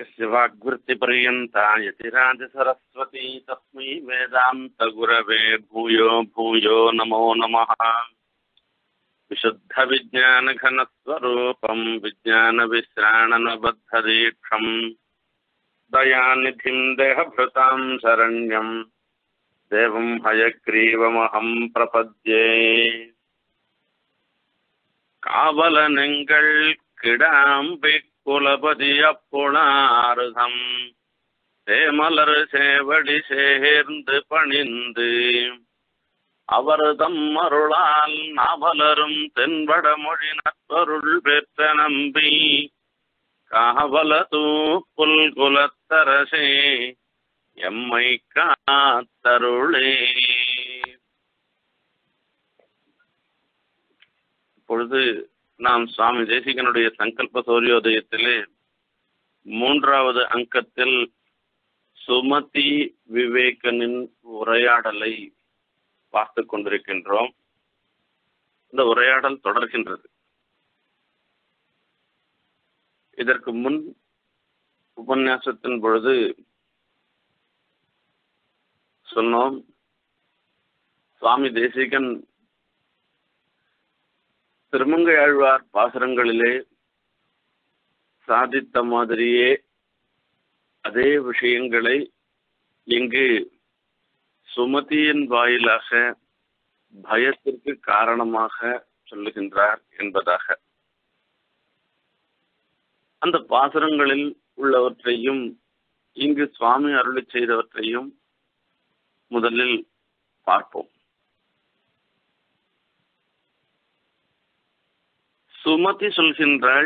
यस्य वाग्वृत्तिपर्यन्ता यतिराजसरस्वती तस्मै वेदान्तगुरवे भूयो भूयो नमो नमः। विशुद्धविज्ञानघनस्वरूपं विज्ञानविश्राणनबद्धदीक्षं दयानिधिं देहभृतां शरण्यं देवं हयग्रीवमहं प्रपद्ये। कावलनेंगल किडाम्बि कुलपति अप्पुणारुधम தேமலர் சேவடி சேர்ந்து பணிந்து அவர்தம் அருளால் நாவலரும் தென்பட மொழி நற்பொருள் பெற்ற நம்பி காவலதூ புல்குலத்தரசே எம்மை காத்தருளே. இப்பொழுது நாம் சுவாமி தேசிகனுடைய சங்கல்ப சூரியோதயத்திலே மூன்றாவது அங்கத்தில் சுமதி விவேகனின் உரையாடலை பார்த்து கொண்டிருக்கின்றோம். இந்த உரையாடல் தொடர்கின்றது. இதற்கு முன் உபன்யாசத்தின் பொழுது சொன்னோம், சுவாமி தேசிகன் திருமங்கையாழ்வார் பாசுரங்களிலே சாதித்த மாதிரியே அதே விஷயங்களை இங்கு சுமதியின் வாயிலாக பயத்திற்கு காரணமாக சொல்லுகின்றார் என்பதாக. அந்த பாசுரங்களில் உள்ளவற்றையும் இங்கு சுவாமி அருளி செய்தவற்றையும் முதலில் பார்ப்போம். சுமதி சொல்கின்றாள்,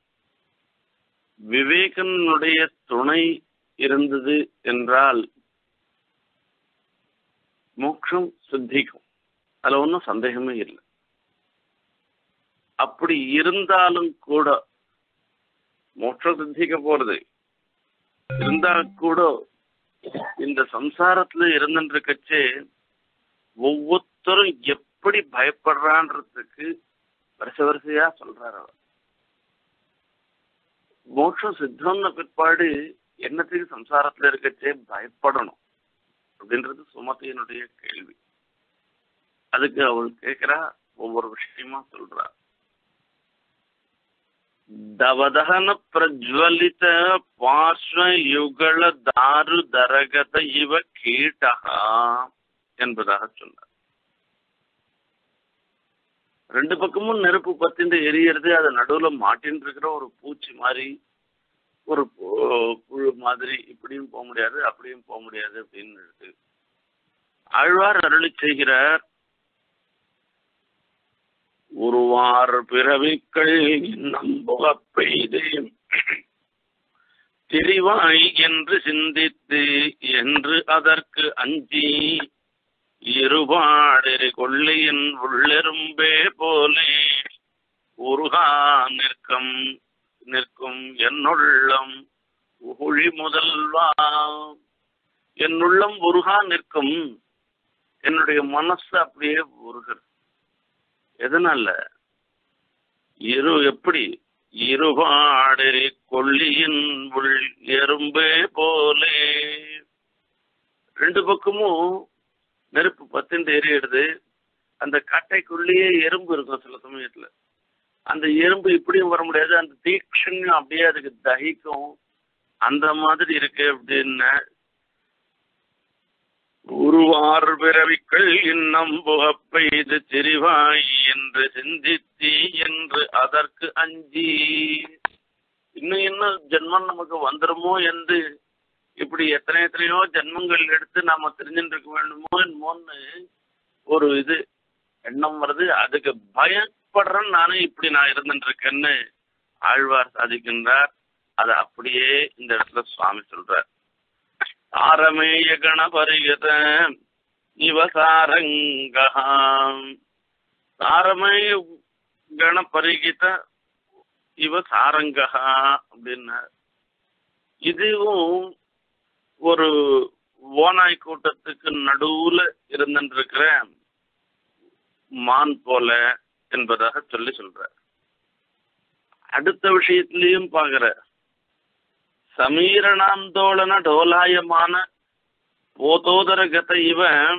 விவேகனுடைய துணை இருந்தது என்றால் மோட்சம் சித்திக்கும், அதுல ஒன்றும் சந்தேகமே இல்லை. அப்படி இருந்தாலும் கூட மோட்சம் சித்திக்க போறது இருந்தா கூட இந்த சம்சாரத்துல இருந்துருக்கச்சே ஒவ்வொருத்தரும் எப்படி பயப்படுறான்றதுக்கு வரிசையா சொல்றாரு. அவர் மோட்சம் சித்தம்னு பிற்பாடு என்னத்துக்கு சம்சாரத்துல இருக்கச்சே பயப்படணும் அப்படின்றது சுமதியினுடைய கேள்வி. அதுக்கு அவள் கேட்கிறா, ஒவ்வொரு விஷயமா சொல்றா. தவதகன பிரஜ்வலித பார்ஸ்வ யுகல தாரு தரகத இவ கீட்டகா என்பதாக சொன்னார். ரெண்டு பக்கமும் நெருப்பு பத்திண்டு எரியறது, அது நடுவுல மாட்டின்னு இருக்கிற ஒரு பூச்சி மாதிரி, ஒரு புழு மாதிரி, இப்படியும் போக முடியாது அப்படியும் போக முடியாது அப்படின்னு இருக்கு. ஆழ்வார் அருளி செய்கிறார், ஒருவார் பிறவிக்கள் நம்புக பெய்து தெரிவாய் என்று சிந்தித்து என்று அதற்கு அஞ்சி இருபாடெறி கொள்ளையின் உள்ளெரும்பே போலே உருகா நிற்கும் என்னுள்ளம் உகுழி முதல்வா. என்னுள்ளம் உருகா நிற்கும், என்னுடைய மனசு அப்படியே உருகிறது. எதனால? எப்படி? இருபாடெறி கொள்ளியின் உள் எறும்பே போலே. ரெண்டு பக்கமும் நெருப்பு பத்திண்டு எரியிடுது. அந்த கட்டைக்குள்ளேயே எறும்பு இருக்கும் சில சமயத்துல. அந்த எறும்பு இப்படியும் வர முடியாது, அந்த தீக்ஷண்யம் அப்படியே அதுக்கு தகிக்கும். அந்த மாதிரி இருக்கு அப்படின்னு உருவார் பிறவிக்கள் இன்னம் புகப்பை இது தெரிவாய் என்று சிந்தித்தி என்று அதற்கு அஞ்சி. இன்னும் ஜென்மம் நமக்கு வந்துருமோ என்று இப்படி எத்தனையோ ஜென்மங்கள் எடுத்து நாம தெரிஞ்சுட்டு இருக்க வேண்டுமோ என்னமோன்னு ஒரு எண்ணம் வருது. அதுக்கு பயப்படுறேன் நானே, இப்படி நான் இருந்துட்டு இருக்கேன்னு ஆழ்வார் சாதிக்கின்றார். அதை அப்படியே இந்த இடத்துல சுவாமி சொல்றார். சாரமேய கணபரிகத இவசாரங்கா. சாரமேய கணபரிகித இவ சாரங்கா அப்படின்னா, இதுவும் ஒரு ஓநாய் கூட்டத்துக்கு நடுவுல இருந்துருக்கிற மான் போல என்பதாக சொல்ற. அடுத்த விஷயத்திலையும் பாக்குற, சமீரணாந்தோளன டோலாயமான போதோதரகத இவ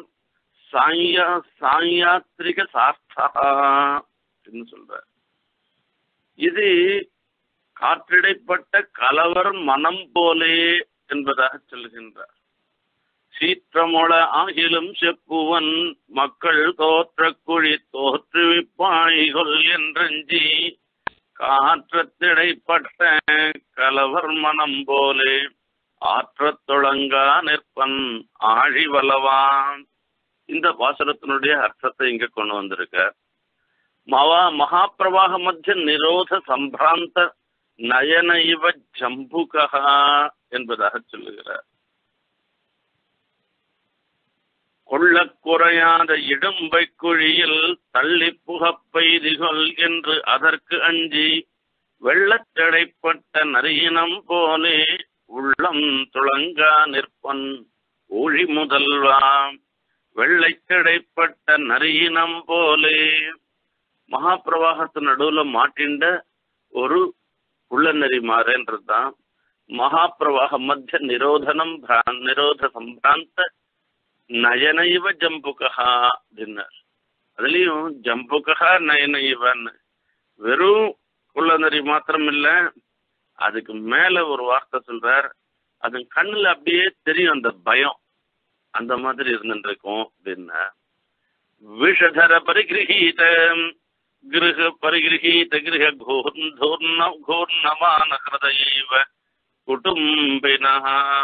சாயாத்திரிக சார்த்தா சொல்ற. இது காற்றிடைப்பட்ட கலவர் மனம் போலே என்பதாக சொல்கின்றார். சீற்றமொள ஆகிலும் செப்புவன் மக்கள் தோற்ற குழி தோற்றுவிப்பாய்கொள் என்றஞ்சி காற்றத்திடைப்பட்ட கலவர் மனம் போலே ஆற்றத் தொடங்கா நிற்பன் ஆழிவலவான். இந்த பாசுரத்தினுடைய அர்த்தத்தை இங்க கொண்டு வந்திருக்க. மகாபிரவாக மத்திய நிரோத சம்பிராந்த நயன இவ ஜம்புகா என்பதாக சொல்லுகிறார். கொள்ள குறையாத இடும்பை குழியில் தள்ளி புகப்பெய்திகள் என்று அதற்கு அஞ்சி வெள்ளத்தடைப்பட்ட நரியினம் போலே உள்ளம் துளங்கா நிற்பன் ஊழி முதல்வா. வெள்ளைத்தடைப்பட்ட நரியினம் போலே மகாபிரவாகத்து நடுவுல மாட்டின்ற ஒரு உள்ள நெறி மாறேன்றதுதான் மகாபிரவாக மத்திய நிரோத சம்பிராந்த நயனைவ ஜம்புகா அப்படின்னார். அதுலயும் ஜம்புகா நயனைவன்னு வெறும் குள்ளநரி மாத்திரம் இல்ல, அதுக்கு மேல ஒரு வார்த்தை சொல்றார். அது கண்ணுல அப்படியே தெரியும் அந்த பயம், அந்த மாதிரி இருந்துட்டு இருக்கும் அப்படின்னா. விஷதர பரிகிரகீத கிரக பரிகிரகீத கிரக கூர்ணமான ஹிருதயைவ குடும்பினா.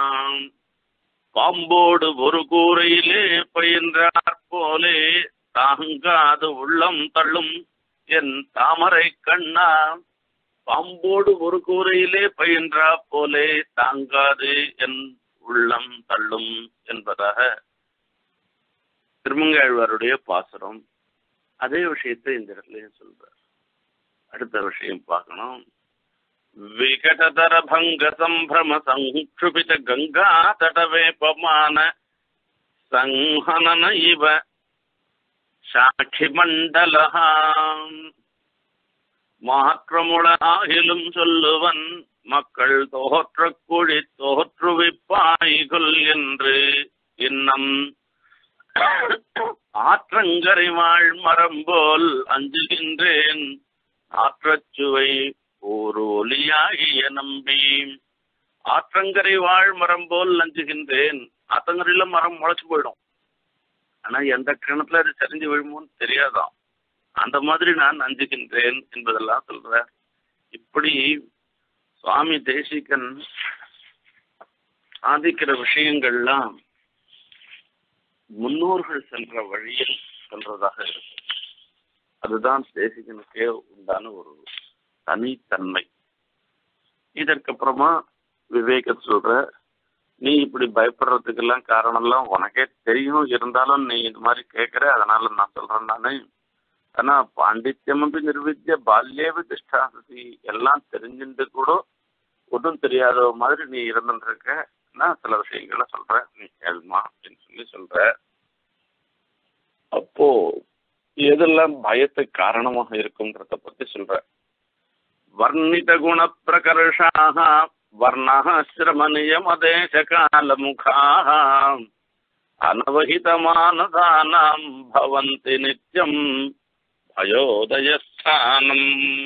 பாம்போடு ஒரு கூரையிலே பயின்றார் போலே தாங்காது உள்ளம் தள்ளும் என் தாமரை கண்ணா. பாம்போடு ஒரு கூரையிலே பயின்றா போலே தாங்காது என் உள்ளம் தள்ளும் என்பதாக திருமங்கையாழ்வாருடைய பாசுரம். அதே விஷயத்தை இந்த இடத்துலயும் சொல்றார். அடுத்த விஷயம் பார்க்கணும். விகடதர பங்க சம்பிரம சங்குபித கங்கா தடவேபமான சங்கனன இவ சாட்சி மண்டலஹா. மாற்றமுள ஆகிலும் சொல்லுவன் மக்கள் தோற்ற குழி தோற்றுவிப்பாய்கள் என்று இன்னம் ஆற்றங்கரை வாழ் மரம் போல் அஞ்சுகின்றேன் ஆற்றச்சுவை ஒரு ஒலியாகிய நம்பி. ஆற்றங்கரை வாழ் மரம் போல் அஞ்சுகின்றேன். ஆற்றங்கரையில மரம் முளைச்சு போயிடும், ஆனா எந்த கிணத்துல அது சரிஞ்சு விழுமோன்னு தெரியாதான். அந்த மாதிரி நான் அஞ்சுகின்றேன் என்பதெல்லாம் சொல்ற. இப்படி சுவாமி தேசிகன் சாதிக்கிற விஷயங்கள்லாம் முன்னோர்கள் சென்ற வழியில் சென்றதாக இருக்கு. அதுதான் தேசிகனுக்கே உண்டான ஒரு தனித்தன்மை. இதற்கப்புறமா விவேக சொல்ற, நீ இப்படி பயப்படுறதுக்கெல்லாம் காரணம்லாம் உனக்கே தெரியும், இருந்தாலும் நீ இது மாதிரி கேட்கிற, அதனால நான் சொல்றேன். நானு ஆனா பாண்டித்யமபி நிர்வித்ய பால்யேவி திஷ்டாசி, எல்லாம் தெரிஞ்சுட்டு கூட ஒன்றும் தெரியாத மாதிரி நீ இருந்துட்டு இருக்க. நான் சில விஷயங்களை சொல்றேன், நீ கேள்மா அப்படின்னு சொல்ற. அப்போ எதெல்லாம் பயத்துக்கு காரணமாக இருக்கும்ன்றத பத்தி சொல்ற. வர்ணித குண பிரகர்ஷாக வர்ணாசிரம நியமதேச கால முகாக அனவஹிதமானதானாம் பவந்தி நித்யம் பயோதயஸ்தானம்.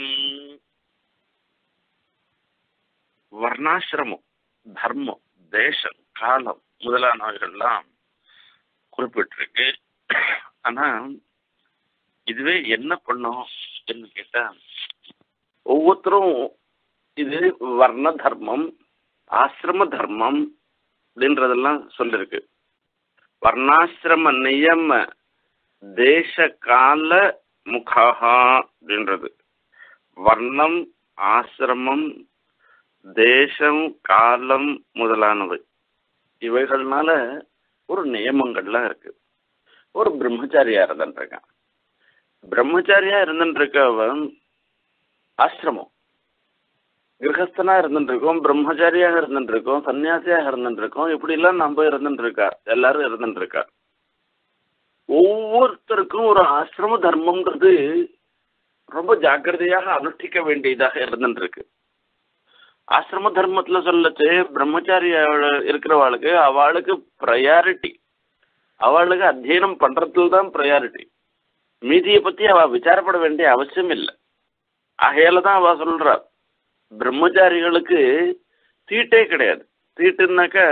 வர்ணாசிரமம், தர்மம், தேசம், காலம் முதலானவைகள்லாம் குறிப்பிட்டிருக்கு. ஆனா இதுவே என்ன பண்ணும் அப்படின்னு கேட்டா, ஒவ்வொருத்தரும் இது வர்ண தர்மம், ஆசிரம தர்மம் அப்படின்றதெல்லாம் சொல்லிருக்கு. வர்ணாசிரம நியம தேச கால முகாஹா அப்படின்றது. வர்ணம், ஆசிரமம், தேசம், காலம் முதலானவை இவைகள்னால ஒரு நியமங்கள்லாம் இருக்கு. ஒரு பிரம்மச்சாரியா இருந்துருக்கான். பிரம்மச்சாரியா இருந்துருக்கவன் ஆசிரமம், கிரகஸ்தனா இருந்துருக்கோம், பிரம்மச்சாரியாக இருந்துருக்கோம், சன்னியாசியாக இருந்துருக்கோம், இப்படி எல்லாம் நம்ம இருந்துருக்கா, எல்லாரும் இருந்துருக்கா. ஒவ்வொருத்தருக்கும் ஒரு ஆசிரம தர்மம்ன்றது ரொம்ப ஜாக்கிரதையாக அனுஷ்டிக்க வேண்டியதாக இருந்துருக்கு. ஆசிரம தர்மத்துல சொல்லச்சு பிரம்மச்சாரி இருக்கிறவாளுக்கு அவளுக்கு ப்ரையாரிட்டி, அவளுக்கு அத்தியனம் பண்றதுல தான் ப்ரையாரிட்டி. மீதியை பத்தி அவ விசாரப்பட வேண்டிய அவசியம் இல்லை. ஆகையால தான் அவ சொல்றா பிரம்மச்சாரிகளுக்கு சீட்டே கிடையாது. சீட்டுனாக்கா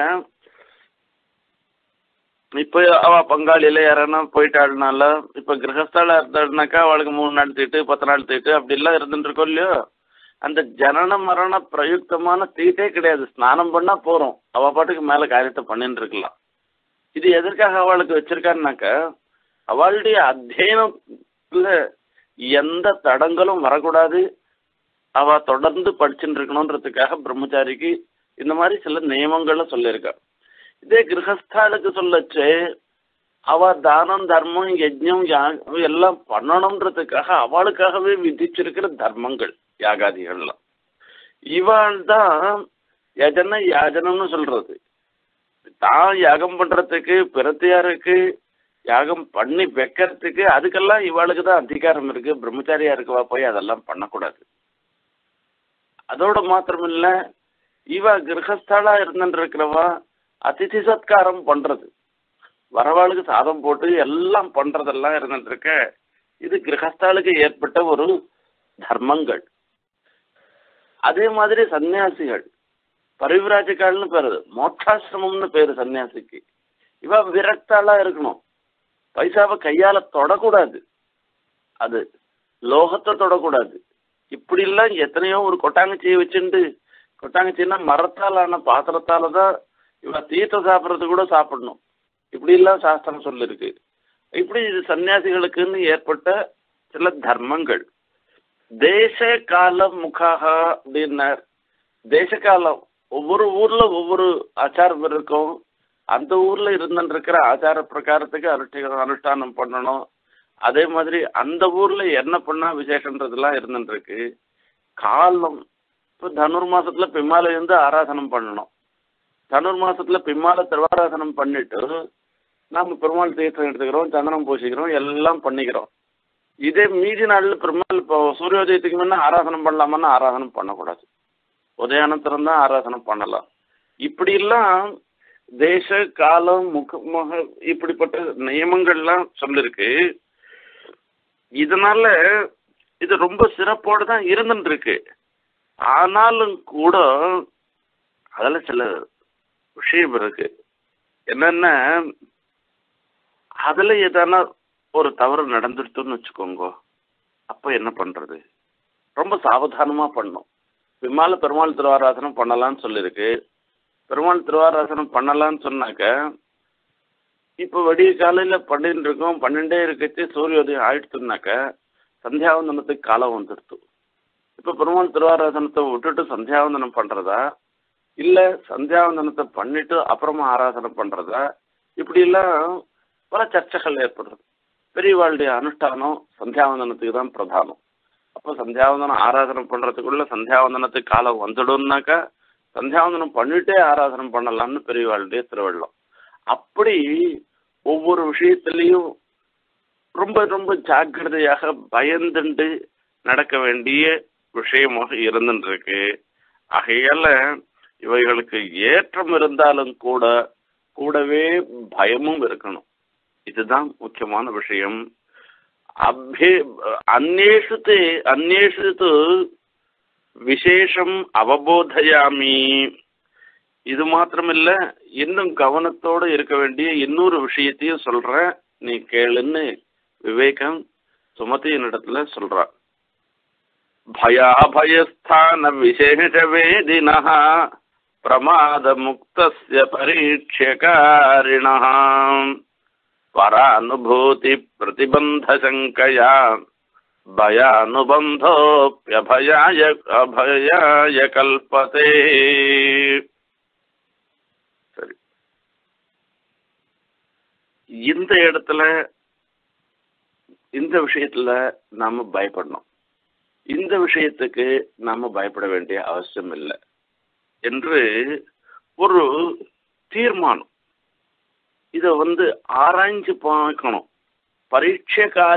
இப்ப அவ பங்காளியில யாரானா போயிட்டாள்னால, இப்ப கிரகஸ்தால இருந்தாள்னாக்கா அவளுக்கு 3 நாள் தீட்டு 10 நாள் தீட்டு அப்படிலாம் இருந்துட்டு இருக்கோம் இல்லையோ. அந்த ஜனன மரண பிரயுக்தமான தீட்டே கிடையாது. ஸ்நானம் பண்ணா போறோம், அவ பாட்டுக்கு மேல காரியத்தை பண்ணிட்டு இருக்கலாம். இது எதற்காக அவளுக்கு வச்சிருக்காருனாக்கா அவளுடைய அத்தியனத்துல எந்த தடங்களும் வரக்கூடாது, அவ தொடர்ந்து படிச்சுட்டு இருக்கணும்ன்றதுக்காக பிரம்மச்சாரிக்கு இந்த மாதிரி சில நியமங்களை சொல்லியிருக்கா. இதே கிரகஸ்தாளுக்கு சொல்லச்சு அவ தானம் தர்மம் யஜ்ஞம் எல்லாம் பண்ணணும்ன்றதுக்காக அவளுக்காகவே விதிச்சிருக்கிற தர்மங்கள் யாகாதிகள்லாம். இவள் தான் யஜன யாஜனம்னு சொல்றது. தான் யாகம் பண்றதுக்கு பிரத்தியாருக்கு யாகம் பண்ணி வைக்கிறதுக்கு அதுக்கெல்லாம் இவாளுக்கு தான் அதிகாரம் இருக்கு. பிரம்மச்சாரியா இருக்கவா போய் அதெல்லாம் பண்ணக்கூடாது. அதோட மாத்திரம் இல்ல, இவ கிரகஸ்தாளா இருந்துட்டு இருக்கிறவா அதிதி சத்காரம் பண்றது, வரவாளுக்கு சாதம் போட்டு எல்லாம் பண்றதெல்லாம் இருந்துட்டு இருக்க, இது கிரகஸ்தாளுக்கு ஏற்பட்ட ஒரு தர்மங்கள். அதே மாதிரி சன்னியாசிகள் பரிவிராஜிகால்னு பேரு, மோட்சாசிரமம்னு பேரு சன்னியாசிக்கு. இவ விரக்தாளா இருக்கணும், பைசாவை கையால தொடக்கூடாது, அது லோகத்தை தொடக்கூடாது. இப்படி எல்லாம் எத்தனையோ ஒரு கொட்டாங்கச்சியை வச்சுட்டு, கொட்டாங்கச்சின்னா மரத்தாலான பாத்திரத்தால தான் இவ தீர்த்தம் சாப்பிட்றது கூட சாப்பிடணும், இப்படி எல்லாம் சாஸ்திரம் சொல்லிருக்கு. இப்படி இது சன்னியாசிகளுக்குன்னு ஏற்பட்ட சில தர்மங்கள். தேச கால முகாக அப்படின்னார். தேச காலம், ஒவ்வொரு ஊர்ல ஒவ்வொரு ஆச்சாரம் இருக்கும். அந்த ஊர்ல இருந்துட்டு இருக்கிற ஆச்சார பிரகாரத்துக்கு அனுஷ்டானம் பண்ணணும். அதே மாதிரி அந்த ஊர்ல என்ன பண்ணா விசேஷன்றதுலாம் இருந்துட்டு இருக்கு. காலம், இப்போ தனுர் மாசத்துல பிம்மால இருந்து ஆராதனம் பண்ணணும். தனுர் மாசத்துல பிம்மால திருவாராதனம் பண்ணிட்டு நாம பெருமாள் தீர்த்தம் எடுத்துக்கிறோம், சந்தனம் பூசிக்கிறோம், எல்லாம் பண்ணிக்கிறோம். இதே மீதி நாள்ல பெருமாள் இப்போ சூரியோதயத்துக்கு முன்ன ஆராதனம் பண்ணலாமான்னா ஆராதனம் பண்ணக்கூடாது, உதயானந்தரம் தான் ஆராதனம் பண்ணலாம். இப்படி எல்லாம் தேச காலம் முக இப்படிப்பட்ட நியமங்கள்லாம் சொல்லிருக்கு. இதனால இது ரொம்ப சிறப்போடு தான் இருந்துட்டு இருக்கு. ஆனாலும் கூட அதுல சில விஷயம் இருக்கு. என்னன்னா, அதுல ஏதானா ஒரு தவறு நடந்துடுத்துன்னு வச்சுக்கோங்க, அப்ப என்ன பண்றது? ரொம்ப சாவதானமா பண்ணும். விமால பெருமாள் திருவாராதனம் பண்ணலான்னு சொல்லியிருக்கு. பெருமாள் திருவாராதனம் பண்ணலான்னு சொன்னாக்க, இப்போ விடிய காலையில பண்ணிட்டு இருக்கோம், 12 இருக்கச்சு சூரியோதயம் ஆயிடுச்சுனாக்க சந்தியாவந்தனத்துக்கு காலம் வந்துடுத்து. இப்போ பெருமாள் திருவாராதனத்தை விட்டுட்டு சந்தியாவந்தனம் பண்றதா, இல்ல சந்தியாவந்தனத்தை பண்ணிட்டு அப்புறமா ஆராதனை பண்றதா, இப்படி எல்லாம் பல சர்ச்சைகள் ஏற்படுறது. பெரியவாளுடைய அனுஷ்டானம் சந்தியாவந்தனத்துக்கு தான் பிரதானம். அப்போ சந்தியாவந்தனம் ஆராதனை பண்றதுக்குள்ள சந்தியாவந்தனத்துக்கு காலம் வந்துடும்னாக்கா சந்தியாவந்தனம் பண்ணிட்டே ஆராதனை பண்ணலாம்னு பெரியவாளுடைய திருவள்ளம். அப்படி ஒவ்வொரு விஷயத்திலையும் ரொம்ப ரொம்ப ஜாக்கிரதையாக பயந்துண்டு நடக்க வேண்டிய விஷயமாக இருந்துட்டு இருக்கு. ஆகையால இவைகளுக்கு ஏற்றம் இருந்தாலும் கூட கூடவே பயமும் இருக்கணும். இதுதான் முக்கியமான விஷயம். அந்நேஷு விசேஷம் அவபோதயாமி. இது மாத்திரமில்ல, இன்னும் கவனத்தோடு இருக்க வேண்டிய இன்னொரு விஷயத்தையும் சொல்றேன், நீ கேளுன்னு விவேகம் சுமதியின் இடத்துல சொல்றான். பயாபயஸ்தான விசேஷ வேதினஹ பிரமாத முக்தஸ்ய பரீட்சகாரிணஹ பரானுபூதி பிரதிபந்த சங்கயா பயானுபந்தோப்யபயாய கல்பதே. சரி, இந்த இடத்துல இந்த விஷயத்துல நாம பயப்படணும், இந்த விஷயத்துக்கு நாம பயப்பட வேண்டிய அவசியம் இல்லை என்று ஒரு தீர்மானம். இதை ஆராய்ஞ்சு பார்க்கணும்.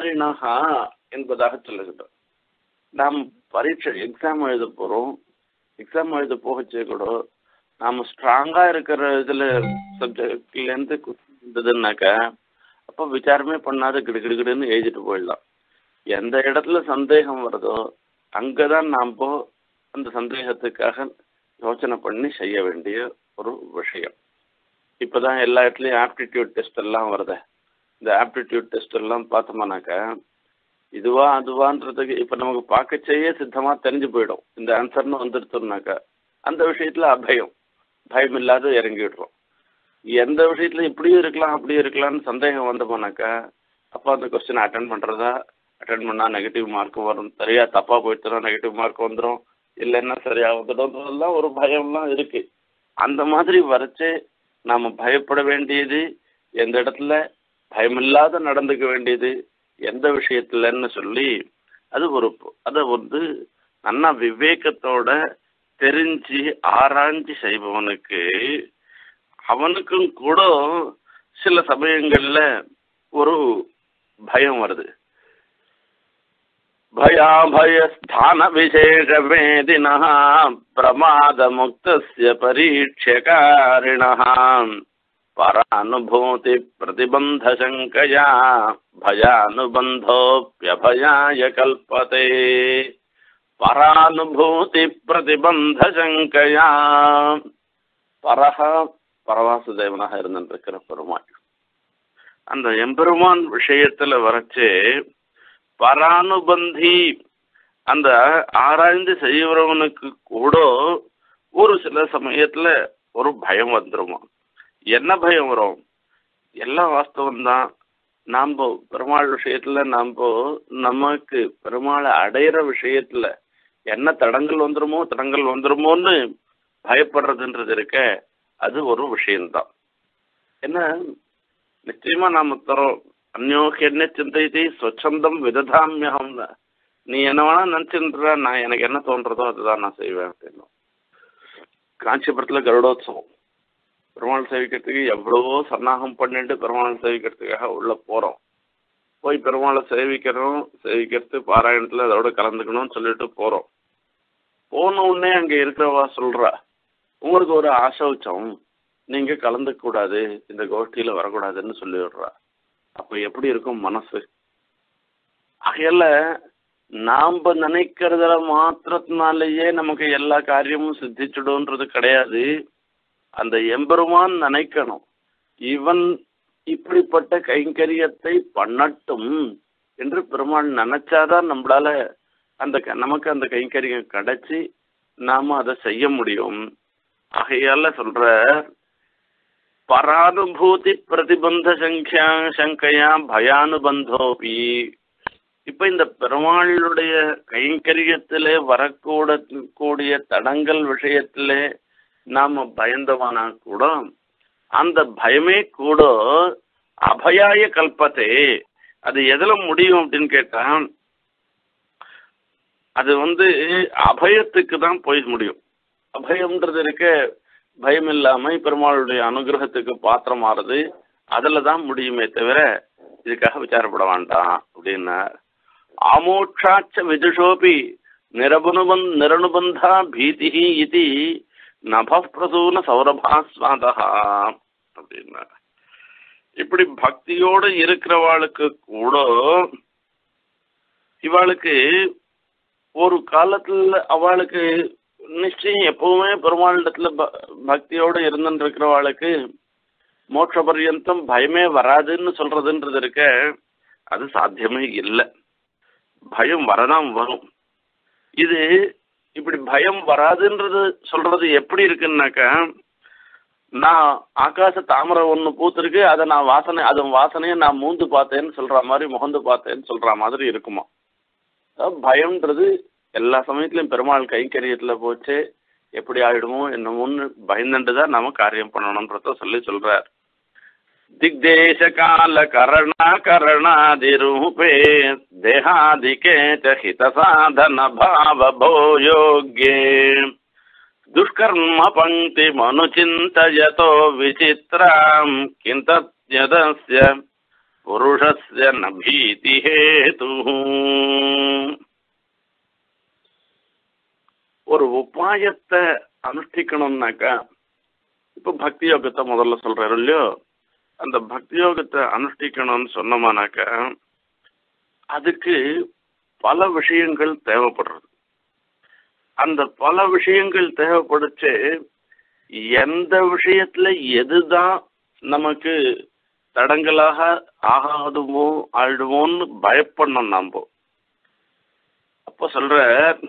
பரீட்சைக்காரினகா என்பதாக சொல்லுகின்றோம். நாம் பரீட்சை எக்ஸாம் எழுத போறோம். எக்ஸாம் எழுத போகச்சே கூட நாம ஸ்ட்ராங்கா இருக்கிற இதுல சப்ஜெக்ட்லேருந்து இருந்ததுன்னாக்கா அப்போ விசாரமே பண்ணாத கிடுகிடுன்னு எழுதிட்டு போயிடலாம். எந்த இடத்துல சந்தேகம் வருதோ அங்கதான் நாம் அந்த சந்தேகத்துக்காக யோசனை பண்ணி செய்ய வேண்டிய ஒரு விஷயம். இப்போதான் எல்லா இடத்துலையும் ஆப்டிடியூட் டெஸ்ட் எல்லாம் வருது. இந்த ஆப்டிடியூட் டெஸ்ட் எல்லாம் பார்த்தோம்னாக்கா இதுவா அதுவான்றதுக்கு இப்போ நமக்கு பார்க்கச்சேயே சித்தமாக தெரிஞ்சு போயிடும். இந்த ஆன்சர்னு வந்துடுத்தோம்னாக்கா அந்த விஷயத்தில் பயம் இல்லாத இறங்கிடுறோம். எந்த விஷயத்துல இப்படியும் இருக்கலாம் அப்படியும் இருக்கலாம்னு சந்தேகம் வந்தோம்னாக்கா அப்போ அந்த கொஸ்டின் அட்டன் பண்ணால் நெகட்டிவ் மார்க்கும் வரும். சரியா தப்பாக போயிட்டுனா நெகட்டிவ் மார்க் வந்துடும். இல்லைன்னா சரியா வந்துடும். ஒரு பயம்லாம் இருக்கு. அந்த மாதிரி வரைச்சே நாம் பயப்பட வேண்டியது எந்த இடத்துல, பயமில்லாத நடந்துக்க வேண்டியது எந்த விஷயத்துலன்னு சொல்லி அதை நல்லா விவேகத்தோட தெரிஞ்சு ஆராய்ச்சி செய்பவனுக்கு அவனுக்கும் கூட சில சமயங்கள்ல ஒரு பயம் வருது. பயாபயஸ்தான விசேஷ வேதினா பிரமாத முக்தஸ்ய பரீட்சகாரிணா பரானுபூதி பிரதிபந்த சங்கயா பயானுபந்தோப்யபயாய கல்பதே. பரானுபூதி பிரதிபந்த சங்கயா பரவாசுதேவனாக இருந்திருக்கிற பெருமாள் அந்த எம்பெருமான் விஷயத்துல வரைச்சு பரானுபந்தி அந்த ஆராய்ந்து செய்யறவனுக்கு கூட ஒரு சில சமயத்துல ஒரு பயம் வந்துருமா. என்ன பயம் வரும்? எல்லாம் வாஸ்தவம்தான். நாம் பெருமாள் விஷயத்துல நமக்கு பெருமாளை அடையிற விஷயத்துல என்ன தடங்கள் வந்துருமோன்னு பயப்படுறதுன்றது இருக்க, அது ஒரு விஷயம்தான். என்ன நிச்சயமா நாம தரோம். அந்யோக்கு என்ன சிந்தை சொச்சந்தம் விததாமியகம். நீ என்ன வேணா நினைச்சுன்ற, நான் எனக்கு என்ன தோன்றதோ அதுதான் நான் செய்வேன் அப்படின்னு. காஞ்சிபுரத்துல கருடோத்சவம் பெருமாள் சேவிக்கிறதுக்கு எவ்வளவோ சன்னாகம் பண்ணிட்டு பெருமாள் சேவிக்கிறதுக்காக உள்ள போறோம். போய் பெருமாளை சேவிக்கிறது பாராயணத்துல அதோட கலந்துக்கணும்னு சொல்லிட்டு போறோம். போன உடனே அங்க இருக்கிறவா சொல்றா, உங்களுக்கு ஒரு ஆசௌச்சம், நீங்க கலந்துக்க கூடாது, இந்த கோஷ்டியில வரக்கூடாதுன்னு சொல்லி விடுறா. அப்ப எப்படி இருக்கும் மனசு? ஆகையால நாம நினைக்கிறதுல மாத்திரத்தினாலேயே நமக்கு எல்லா காரியமும் சித்திச்சுடும்ன்றது கிடையாது. அந்த எம்பெருமான் நினைக்கணும், இவன் இப்படிப்பட்ட கைங்கரியத்தை பண்ணட்டும் என்று பெருமான் நினைச்சாதான் நம்மளால நமக்கு அந்த கைங்கரியம் கிடைச்சி நாம அதை செய்ய முடியும். ஆகையால சொல்ற பரானுபூதி பிரதிபந்த சங்கையா பயானுபந்தோபி. இப்ப இந்த பெருமாளுடைய கைங்கரியத்திலே வரக்கூடக்கூடிய தடங்கள் விஷயத்திலே நாம பயந்தவானா கூட அந்த பயமே கூட அபயாய கல்பத்தே. அது எதுல முடியும் அப்படின்னு கேட்டா அது அபயத்துக்கு தான் போய் முடியும். அபயம்ன்றது இருக்க பயம் இல்லாம பெருமாளுடைய அனுகிரகத்துக்கு பாத்திரமாறது அதுல தான் முடியுமே தவிர இதுக்காக விசாரப்பட வேண்டாம் அப்படின்னா. ஆமோட்சாச்ச விதுஷோபி நிரனுபந்தா பீதி இது நபப்பிரசூன சௌரபாஸ்வாதா அப்படின்னா. இப்படி பக்தியோடு இருக்கிறவாளுக்கு கூட இவாளுக்கு ஒரு காலத்துல அவளுக்கு நிச்சயம் எப்பவுமே பெருமாளிடத்துல பக்தியோடு இருந்துருக்கிறவாளுக்கு மோட்ச பர்யந்தம் பயமே வராதுன்னு சொல்றதுன்றது இருக்க, அது சாத்தியமே இல்லை. பயம் வரதான் வரும். இது இப்படி பயம் வராதுன்றது சொல்றது எப்படி இருக்குன்னாக்கா, நான் ஆகாச தாமரை ஒன்று பூத்திருக்கு, அதை நான் அதன் வாசனையை நான் மூந்து பார்த்தேன்னு சொல்ற மாதிரி முகந்து பார்த்தேன்னு சொல்ற மாதிரி இருக்குமா. பயம்ன்றது எல்லா சமயத்திலையும் பெருமாள் கைங்கரியத்துல போச்சு எப்படி ஆயிடுமோ என்னமோன்னு பயந்துட்டுதான் நாம காரியம் பண்ணணும்ன்றத சொல்றார். திக்தேச கால கரணாதிரூபே தேகாதிகே ஹித சாதன பாவ போயோக்யே துஷ்கர்ம பங்கி மனுச்சிந்தயதோ விசித்ராம் கிந்தத்யதஸ்ய புருஷஸ்ய ந பீதி ஹேது. ஒரு உபாயத்தை அனுஷ்டிக்கணும்னாக்கா, இப்ப பக்தி யோகத்தை முதல்ல சொல்றாரு இல்லையோ, அந்த பக்தி யோகத்தை அனுஷ்டிக்கணும்னு சொன்னோமானாக்கா அதுக்கு பல விஷயங்கள் தேவைப்படுறது. அந்த பல விஷயங்கள் தேவைப்படுச்சு எந்த விஷயத்துல எதுதான் நமக்கு தடங்களாக ஆகாதுமோ ஆயிடுமோன்னு பயப்படணும் நாம. அப்ப சொல்ற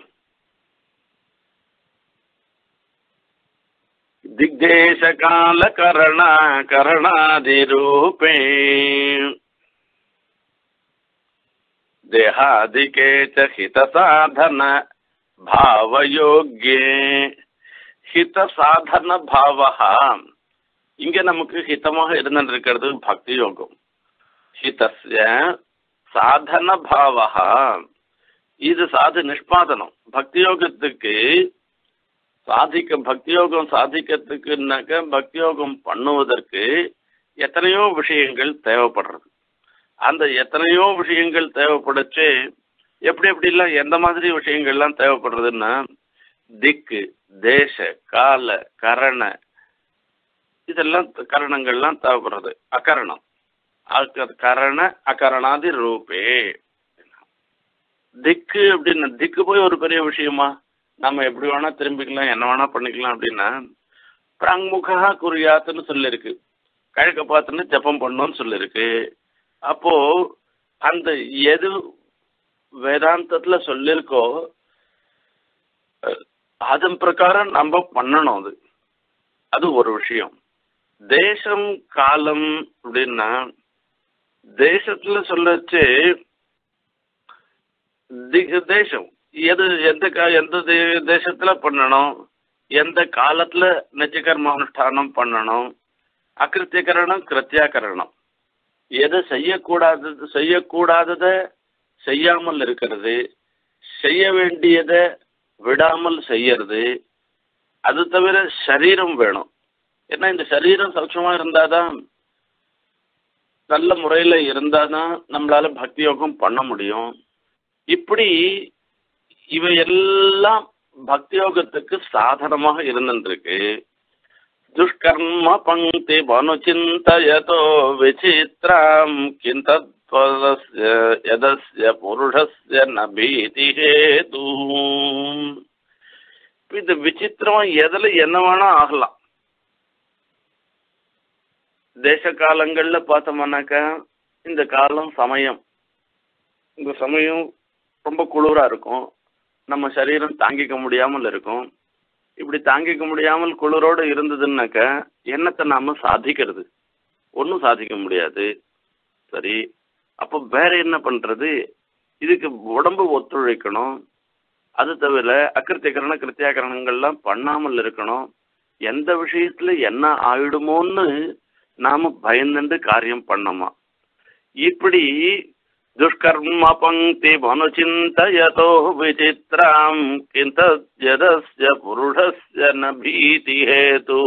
திக்தேச கால கரணாதி ரூபே தேகாதிகே ஹித சாதன பாவயோக்யே. ஹித சாதன பாவஹா, இங்க நமக்கு ஹிதமாக இருந்திருக்கிறது பக்தி யோகம். ஹிதஸ்ய சாதன பாவஹா, இது நிஷ்பாதனம். பக்தி யோகத்துக்கு பக்தி யோகம் சாதிக்கிறதுக்குனாக்க பக்தி யோகம் பண்ணுவதற்கு எத்தனையோ விஷயங்கள் தேவைப்படுறது. அந்த எத்தனையோ விஷயங்கள் தேவைப்படுச்சு. எப்படிலாம் எந்த மாதிரி விஷயங்கள்லாம் தேவைப்படுறதுன்னா, திக்கு, தேச, கால, கரண, இதெல்லாம் கரணங்கள்லாம் தேவைப்படுறது. அகரணம், கரண அகரணாதி ரூபே. திக்கு அப்படின்னு, திக்கு போய் ஒரு பெரிய விஷயமா? நம்ம எப்படி வேணா திரும்பிக்கலாம், என்ன வேணா பண்ணிக்கலாம் அப்படின்னா, பிராங்முகா குறியாத்துன்னு சொல்லிருக்கு, கிழக்க பார்த்துன்னு ஜப்பம் பண்ணோன்னு சொல்லிருக்கு. அப்போ அந்த எது வேதாந்தத்துல சொல்லிருக்கோ அதன் பிரகாரம் நம்ம பண்ணணும். அது ஒரு விஷயம். தேசம் காலம் அப்படின்னா, தேசத்துல சொல்லச்சு தேசம் எந்த தேசத்துல பண்ணணும், எந்த காலத்துல நிச்சயகர்ம அனுஷ்டானம் பண்ணணும், அகிருத்தியகரணம் கிருத்தியாகரணம், எதை செய்யக்கூடாதத செய்யாமல் இருக்கிறது, செய்ய வேண்டியதை விடாமல் செய்யறது. அது தவிர சரீரம் வேணும். ஏன்னா இந்த சரீரம் சௌட்சமா இருந்தாதான், நல்ல முறையில இருந்தாதான் நம்மளால பக்தி யோகம் பண்ண முடியும். இப்படி இவையெல்லாம் பக்தி யோகத்துக்கு சாதனமாக இருந்துருக்கு. துஷ்கர்ம பங்கி மனுச்சிந்தயதோ விசித்ராம் கிந்தத்வதஸ்ய புருஷஸ்ய நபீதி ஹேது. இது விசித்திரமா எதுல என்ன வேணா ஆகலாம். தேச காலங்கள்ல பார்த்தோம்னாக்கா, இந்த காலம் சமயம், இந்த சமயம் ரொம்ப குளிரா இருக்கும், நம்ம சரீரம் தாங்கிக்க முடியாமல் இருக்கும். இப்படி தாங்கிக்க முடியாமல் குளிரோடு இருந்ததுன்னாக்க என்னத்தை நாம சாதிக்கிறது? ஒன்றும் சாதிக்க முடியாது. சரி, அப்போ வேற என்ன பண்றது? இதுக்கு உடம்பு ஒத்துழைக்கணும். அது தவிர அகிருத்தியகரண கிருத்தியாகரணங்கள்லாம் பண்ணாமல் இருக்கணும். எந்த விஷயத்துல என்ன ஆயிடுமோன்னு நாம பயந்துண்டு காரியம் பண்ணோமா? இப்படி துஷ்கர்ம பங்கி மனுச்சிந்தயதோ விசித்ராம் கிந்தத்யதஸ்ய புருஷஸ்ய ந பீதி ஹேது.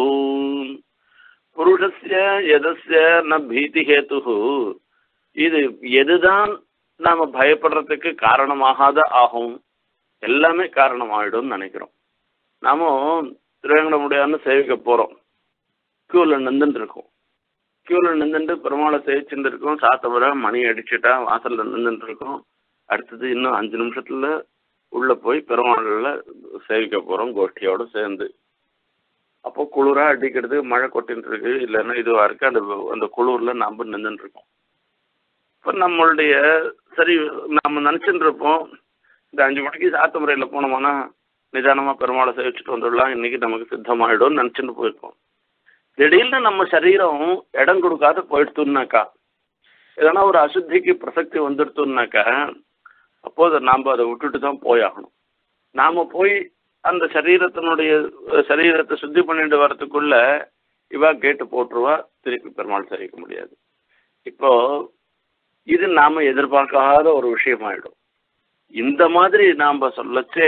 புருஷஸ்ய யதஸ்ய ந பீதி ஹேது. இது எதுதான் நாம பயப்படுறதுக்கு காரணமாகாத ஆகும்? எல்லாமே காரணமாயிடும் நினைக்கிறோம். நாம திருவேங்கடமுடியான்னு சேவிக்க போறோம், கியூல நின்றுட்டு இருக்கோம். கியூல நின்றுட்டு பெருமாளை சேவிச்சுட்டு இருக்கோம். சாத்தவரை மணி அடிச்சுட்டா வாசல்ல நின்றுட்டு இருக்கோம். அடுத்தது இன்னும் 5 நிமிஷத்துல உள்ள போய் பெருமாள்ல சேவிக்க போறோம் கோஷ்டியோட சேர்ந்து. அப்போ குளிரா அடிக்கிறது, மழை கொட்டின்னு இருக்கு, இல்லைன்னா இதுவா இருக்கு. அந்த குளிர்ல நம்ம நின்றுட்டு இருக்கோம். இப்போ நம்மளுடைய சரி நம்ம நினைச்சுட்டு இருப்போம், இந்த 5 மணிக்கு சாத்த முறையில போனோம்னா நிதானமா பெருமாளை சேவிச்சுட்டு வந்துடலாம், இன்னைக்கு நமக்கு சித்தமாயிடும் நினைச்சுட்டு போயிருக்கோம். திடீர்னு நம்ம சரீரம் இடம் கொடுக்காத போயிடுத்துனாக்கா, எதனா ஒரு அசுத்திக்கு பிரசக்தி வந்துடுத்துனாக்கா, அப்போது நாம் அதை விட்டுட்டு தான் போயாகணும். நாம போய் அந்த சரீரத்தை சுத்தி பண்ணிட்டு வர்றதுக்குள்ள இவா கேட்டு போட்டுருவா, திருப்பி பெருமாள் சேவிக்க முடியாது. இப்போ இது நாம எதிர்பார்க்காத ஒரு விஷயமாயிடும். இந்த மாதிரி நாம சொல்லச்சே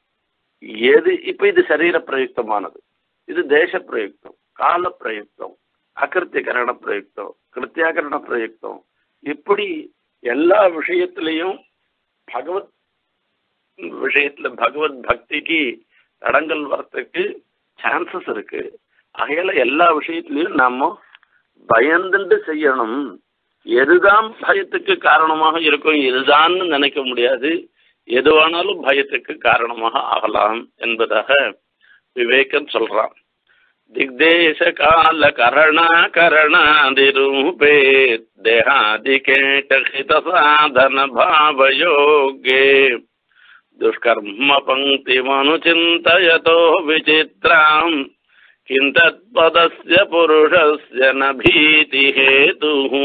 இப்ப இது சரீர பிரயுக்தமானது, இது தேச பிரயுக்தம், கால பிரயுக்தம், அகிருத்தியகரண பிரயுக்தம், கிருத்தியாகரண பிரயுக்தம். இப்படி எல்லா விஷயத்திலையும் பகவத் பக்திக்கு தடங்கள் வரத்துக்கு சான்சஸ் இருக்கு. ஆகையால எல்லா விஷயத்திலையும் நாம பயந்துட்டு செய்யணும். எதுதான் பயத்துக்கு காரணமாக இருக்கும் இதுதான்னு நினைக்க முடியாது. எதுவானாலும் பயத்துக்கு காரணமாக ஆகலாம் என்பதாக விவேகன் சொல்றான். திக்தேச கால கரணாதிரூபே தேகாதிகேட சாதன பாவயோகே துஷ்கர்ம பங்கி மனுசிந்தயதோ விசித்ராம் கிந்தத்பதஸ்ய புருஷஸ்ய ந பீதி ஹேதுஹு.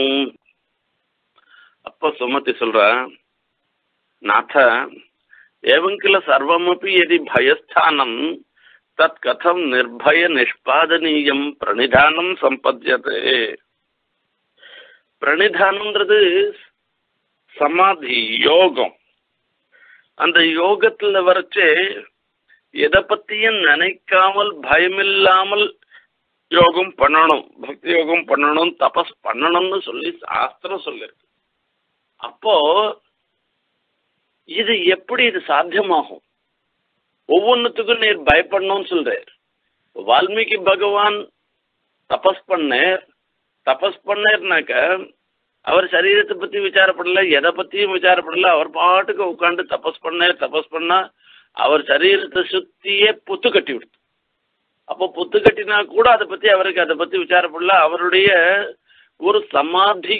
அப்ப சுமதி சொல்ற, நாத ஏவம் கில சர்வமபி யதி பயஸ்தானம் தத் கதம் நிர்பய நிஷ்பாதனீயம் பிரணிதானம் சம்பத்யதே. பிரணிதானம்ன்றது சமாதி யோகம். அந்த யோகத்துல வரைச்சு எதை பத்தியும் நினைக்காமல் பயமில்லாமல் யோகம் பண்ணணும், பக்தி யோகம் பண்ணணும், தபஸ் பண்ணணும்னு சொல்லி சாஸ்திரம் சொல்லிருக்கு. அப்போ இது எப்படி இது சாத்தியமாகும்? ஒவ்வொன்றுத்துக்கும் நீர் பயப்படணும்னு சொல்றார். வால்மீகி பகவான் தபஸ் பண்ணேர்னாக்க அவர் சரீரத்தை பத்தி விசாரப்படல, எதை பத்தியும் விசாரப்படல. அவர் பாட்டுக்கு உட்காந்து தபஸ் பண்ணா அவர் சரீரத்தை சுத்தியே புத்து கட்டி விடுத்து. அப்போ புத்து கட்டினா கூட அதை பத்தி விசாரப்படல. அவருடைய ஒரு சமாதி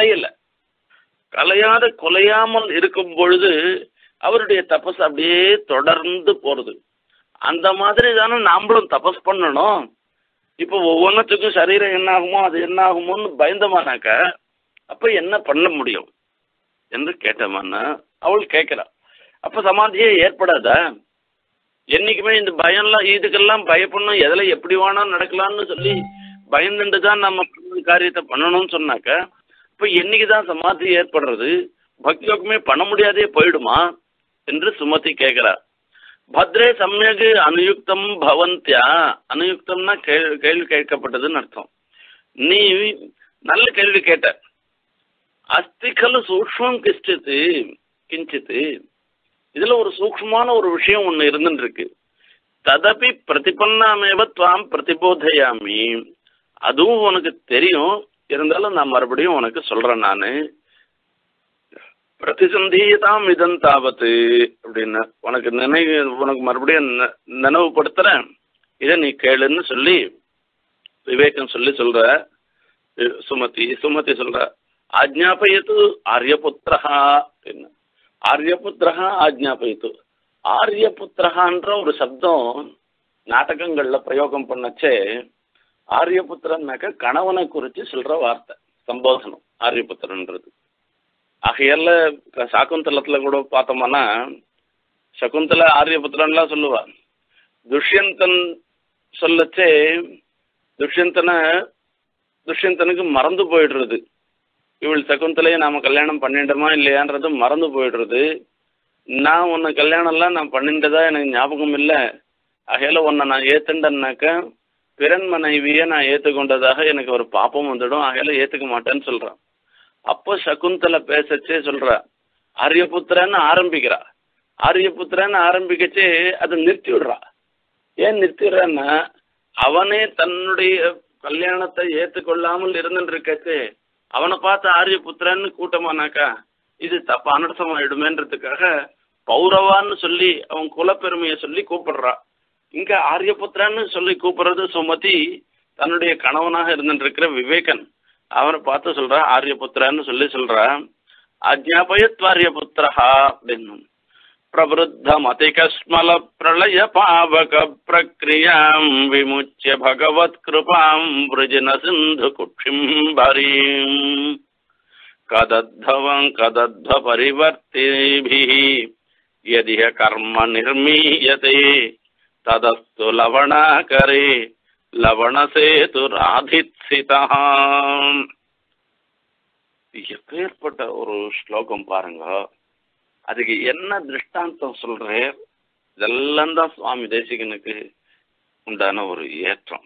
கொலையாமல் இருக்கும் பொழுது அவருடைய தபஸ் அப்படியே தொடர்ந்து போறது. அந்த மாதிரி தானே நாமளும் தபஸ் பண்ணணும். இப்போ ஒவ்வொன்றுத்துக்கும் சரீரம் என்ன ஆகுமோ அது என்ன ஆகுமோன்னு பயந்தமானாக்க அப்ப என்ன பண்ண முடியும் என்று கேட்டமான்னா அவள் கேட்கிறா. அப்ப சமாதியே ஏற்படாதா? என்னைக்குமே இந்த பயம்லாம் இதுக்கெல்லாம் பயப்படணும், எதுல எப்படி வேணா நடக்கலாம்னு சொல்லி பயந்துட்டு தான் நம்ம காரியத்தை பண்ணணும்னு சொன்னாக்க இப்ப என்னைக்குதான் சமாதி ஏற்படுறது? பக்தி யோகமே பண்ண முடியாதே போயிடுமா என்று சுமதி கேட்கிறார். பத்ரே சமயக் அனுயுக்தம் பவந்தியா. அனுயுக்தம்னா கேள்வி கேட்கப்பட்டதுன்னு அர்த்தம். நீ நல்ல கேள்வி கேட்ட. அஸ்திகலு சூக்ஷ்மம் கிஞ்சித்து இதுல ஒரு சூக்ஷ்மமான ஒரு விஷயம் ஒண்ணு இருந்துட்டு இருக்கு. ததபி பிரதிபன்னாமேவ துவாம் பிரதிபோதையாமி. அதுவும் உனக்கு தெரியும், இருந்தாலும் நான் மறுபடியும் உனக்கு சொல்றேன். நானு பிரதிசந்தீதாம் இதன் தாவத்து அப்படின்னா உனக்கு மறுபடியும் நினைவுபடுத்துறேன், இதை நீ கேளுன்னு சொல்லி விவேகம் சொல்ற. சுமதி சொல்ற, ஆஜ்ஞாபயத்து ஆரியபுத்திரஹா அப்படின்னு. ஆரியபுத்திரஹா ஆஜ்ஞாபயத்து. ஆரியபுத்திரஹான்ற ஒரு சப்தம் நாடகங்கள்ல பிரயோகம் பண்ணச்சே ஆரியபுத்திரன்னாக்க கணவனை குறித்து சொல்ற வார்த்தை, சம்போதனம் ஆரியபுத்திரன்றது. ஆகையால சாக்குந்தலத்துல கூட பார்த்தோம்னா சகுந்தலா ஆரியபுத்திரன்லாம் சொல்லுவா. துஷ்யந்தன் சொல்லச்சே துஷ்யந்தனுக்கு மறந்து போயிடுறது. இவள் சகுந்தலையை நாம கல்யாணம் பண்ணிட்டோமா இல்லையான்றது மறந்து போயிடுறது. நான் உன்னை கல்யாணம்லாம் நான் பண்ணிட்டதா எனக்கு ஞாபகம் இல்லை. ஆகையால உன்னை நான் ஏத்துண்டேன்னாக்க பிறன் மனைவியை நான் ஏற்றுக்கொண்டதாக எனக்கு ஒரு பாப்பம் வந்துடும். ஆகையால ஏத்துக்க மாட்டேன்னு சொல்றான். அப்போ சகுந்தலை பேசச்சே சொல்றா, ஆரியபுத்திரன்னு ஆரம்பிக்கிறா. ஆரியபுத்திரன்னு ஆரம்பிக்கச்சே அதை நிறுத்தி விடுறா. ஏன் நிறுத்திடுறான்னா அவனே தன்னுடைய கல்யாணத்தை ஏற்றுக்கொள்ளாமல் இருந்துட்டு இருக்கச்சே அவனை பார்த்து ஆரியபுத்திரன்னு கூட்டமானாக்கா இது தப்பா அனர்த்தம் ஆயிடுமேன்றதுக்காக பௌரவான்னு சொல்லி அவன் குலப்பெருமையை சொல்லி கூப்பிடுறா. இங்க ஆரியபுத்திரன்னு சொல்லி கூப்பிடுறது சுமதி தன்னுடைய கணவனாக இருந்துட்டு இருக்கிற விவேகன் அவனை பார்த்து சொல்றா ஆரியபுத்திரன்னு சொல்றா. அஜ்ஞாபயத்வாரியபுத்திரஹா அப்படின்னு. பிரவருத்தமதிகஸ்மல பிரளய பாவக பிரக்ரியாம் விமுச்சிய பகவத் கிருபாம் விருஜின சிந்து குட்சிம் பரீம் கதத்வ பரிவர்த்திபிஹ யதிஹ கர்ம நிர்மீயதே ததஸ்து லவணாகரே லவணசேது ராதித்சிதா. எப்பேற்பட்ட ஒரு ஸ்லோகம் பாருங்க. அதுக்கு என்ன திருஷ்டாந்தம் சொல்றேன்? இதெல்லாம் தான் சுவாமி தேசிகனுக்கு உண்டான ஒரு ஏற்றம்.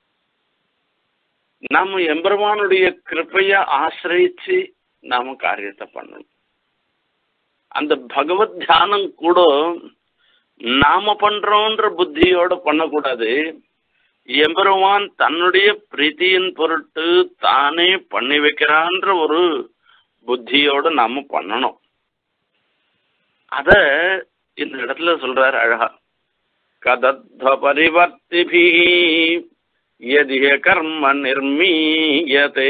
நாம எம்பெருமானுடைய கிருபைய ஆசிரியிச்சு நாம காரியத்தை பண்ணணும். அந்த பகவத் தியானம் கூட நாம பண்றோன்ற புத்தியோட பண்ணக்கூடாது. எம்பெருமான் தன்னுடைய பிரீத்தியின் பொருட்டு தானே பண்ணி வைக்கிறான்ற ஒரு புத்தியோட நாம பண்ணணும். அத இந்த இடத்துல சொல்றாரு அழகா. கதத்வ பரிவர்த்திபி யதிஹ கர்ம நிர்மீயதே.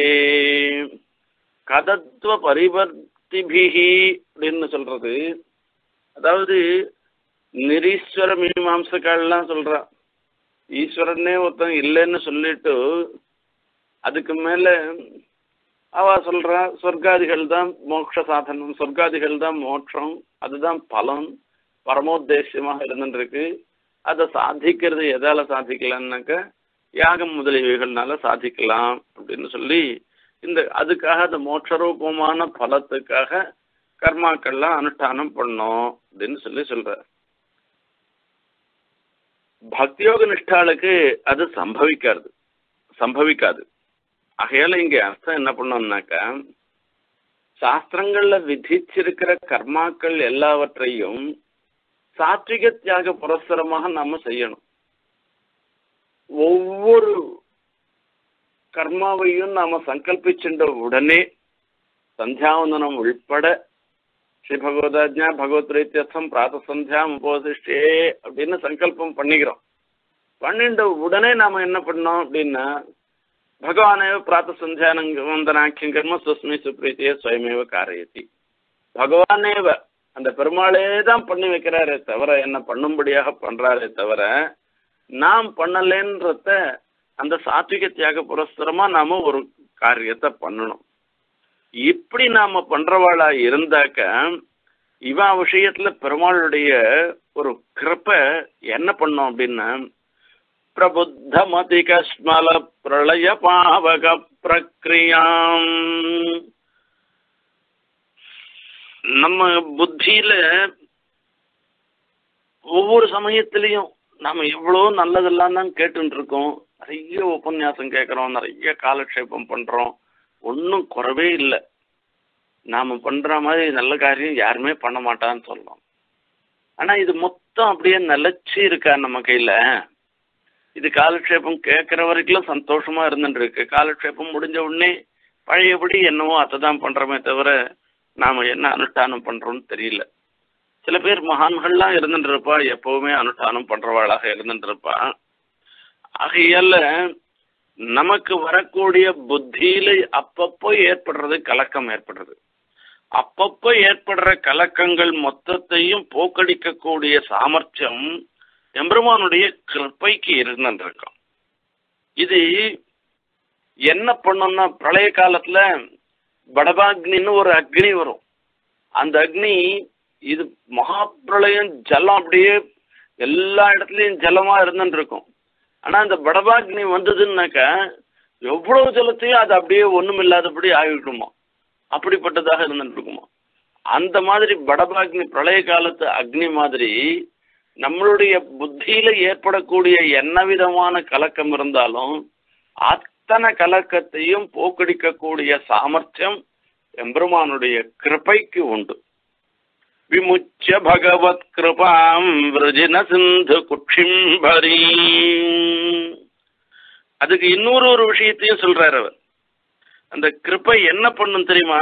கதத்வ பரிவர்த்திபிஹி அப்படின்னு சொல்றது, அதாவது நிரீஸ்வர மீமாம்சக்கால்லாம் சொல்றா. ஈஸ்வரனே ஒருத்தன் இல்லைன்னு சொல்லிட்டு அதுக்கு மேல அவ சொல்றா சொர்க்காதிகள் தான் மோட்ச சாதனம், சொர்க்காதிகள் தான் மோட்சம், அதுதான் பலன், பரமோத்தேசியமாக இருந்துருக்கு. அதை சாதிக்கிறது எதால சாதிக்கலான்னாக்க யாகம் முதலியவைகள்னால சாதிக்கலாம் அப்படின்னு சொல்லி இந்த அதுக்காக அந்த மோட்சரூபமான பலத்துக்காக கர்மாக்கள்லாம் அனுஷ்டானம் பண்ணோம் அப்படின்னு சொல்லி சொல்ற. பக்தியோக நிஷ்டாளுக்கு அது சம்பவிக்காது. ஆகையால இங்க அர்த்தம் என்ன பண்ணோம்னாக்கா, சாஸ்திரங்கள்ல விதிச்சிருக்கிற கர்மாக்கள் எல்லாவற்றையும் சாத்விக தியாக புரஸ்தரமாக நாம செய்யணும். ஒவ்வொரு கர்மாவையும் நாம சங்கல்பிச்சுட்ட உடனே சந்தியாவந்தனம் உள்பட ஸ்ரீ பகவதாஜ்ஞா பகவத் பிரீத்தியர்த்தம் பிராத சந்தியாம் உபோதிஷ்டே அப்படின்னு சங்கல்பம் பண்ணிக்கிறோம். பண்ணிட்ட உடனே நாம என்ன பண்ணோம் அப்படின்னா, பகவானேவ பிராத்த சந்தியானந்தனாக்கியம் கர்ம சுஸ்மி சுப்ரீத்திய ஸ்வயமேவ காரயதி. பகவானேவ அந்த பெருமாளே தான் பண்ணி வைக்கிறாரே தவிர, என்ன பண்ணும்படியாக பண்றாரே தவிர நாம் பண்ணலேன்றத அந்த சாத்விக தியாக புரஸ்தரமா நாம ஒரு காரியத்தை பண்ணணும். இப்படி நாம பண்றவாளா இருந்தாக்க இவ விஷயத்துல பெருமாளுடைய ஒரு கிருப்பை என்ன பண்ணோம் அப்படின்னா, பிரபுத்த மதி கஸ்மல பிரளய பாவக பிரக்ரியாம். நம்ம புத்தியில ஒவ்வொரு சமயத்திலையும் நாம எவ்வளவு நல்லதெல்லாம் தான் கேட்டு இருக்கோம், நிறைய உபன்யாசம் கேட்கிறோம், நிறைய காலக்ஷேபம் பண்றோம், ஒன்றும் குறவே இல்லை. நாம பண்ற மாதிரி நல்ல காரியம் யாருமே பண்ண மாட்டான்னு சொல்லலாம். ஆனா இது மொத்தம் அப்படியே நிலைச்சு இருக்கா நம்ம கையில? இது காலக்ஷேபம் கேட்கிற வரைக்கும் சந்தோஷமா இருந்துட்டு இருக்கு. காலக்ஷேபம் முடிஞ்ச உடனே பழையபடி என்னவோ அதை தான் பண்றோமே தவிர நாம என்ன அனுஷ்டானம் பண்றோம்னு தெரியல. சில பேர் மகான்கள்லாம் இருந்துட்டு இருப்பா, எப்பவுமே அனுஷ்டானம் பண்றவாளாக இருந்துட்டு இருப்பா. ஆகையால நமக்கு வரக்கூடிய புத்தியில அப்பப்போ ஏற்படுறது கலக்கம் ஏற்படுறது. அப்பப்போ ஏற்படுற கலக்கங்கள் மொத்தத்தையும் போக்கடிக்கக்கூடிய சாமர்த்தியம் எம்பெருமானுடைய கிருப்பைக்கு இருந்துருக்கும். இது என்ன பண்ணோம்னா, பிரளய காலத்துல படபாக்னின்னு ஒரு அக்னி வரும். அந்த அக்னி இது மகாபிரளயம், ஜலம் அப்படியே எல்லா இடத்துலயும் ஜலமா இருந்துட்டு இருக்கும். ஆனா அந்த படபாக்னி வந்ததுன்னாக்கா எவ்வளவு ஜலத்தையும் அது அப்படியே ஒண்ணும் இல்லாதபடி ஆகிடுமா, அப்படிப்பட்டதாக இருந்துட்டு இருக்குமா. அந்த மாதிரி படபாக்னி பிரளய காலத்து அக்னி மாதிரி நம்மளுடைய புத்தியில ஏற்படக்கூடிய என்ன விதமான கலக்கம் இருந்தாலும் அத்தனை கலக்கத்தையும் போக்கடிக்கக்கூடிய சாமர்த்தியம் எம்பெருமானுடைய கிருபைக்கு உண்டு. விமுச்ச பகவத் கிருபாம் விரஜின சிந்து குட்சிம்பரி. அதுக்கு இன்னொரு ஒரு விஷயத்தையும் சொல்றாரு அவர். அந்த கிருபை என்ன பண்ணும் தெரியுமா?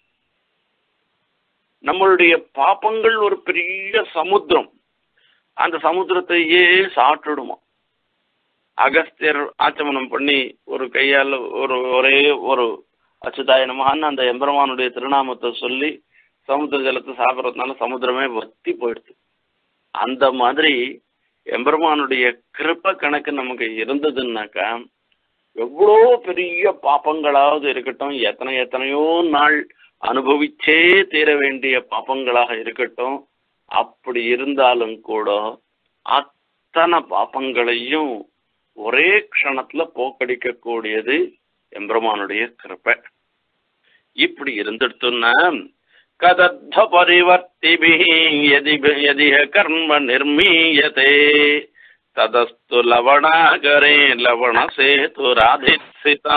நம்மளுடைய பாப்பங்கள் ஒரு பெரிய சமுத்திரம், அந்த சமுத்திரத்தையே சாப்பிட்டுடுமா. அகஸ்தியர் ஆச்சமனம் பண்ணி ஒரு கையால் ஒரே ஒரு அச்சுதாய நமகான்னு அந்த எம்பெருமானுடைய திருநாமத்தை சொல்லி சமுத்திர ஜலத்தை சாப்பிட்றதுனால சமுத்திரமே வத்தி போயிடுது. அந்த மாதிரி எம்பெருமானுடைய கிருப்ப கணக்கு நமக்கு இருந்ததுன்னாக்கா எவ்வளோ பெரிய பாப்பங்களாவது இருக்கட்டும், எத்தனையோ நாள் அனுபவிச்சே தீர வேண்டிய பாப்பங்களாக இருக்கட்டும், அப்படி இருந்தாலும் கூட அத்தனை பாப்பங்களையும் ஒரே க்ஷணத்துல போக்கடிக்கக்கூடியது எம்பெருமானுடைய கிருபை. இப்படி இருந்துட்டுன்னா கதத்த பரிவர்த்திபிஹி யதிஹ கர்ம நிர்மீயதே ததஸ்து லவணாகரே லவண சேதுராதிசிதா.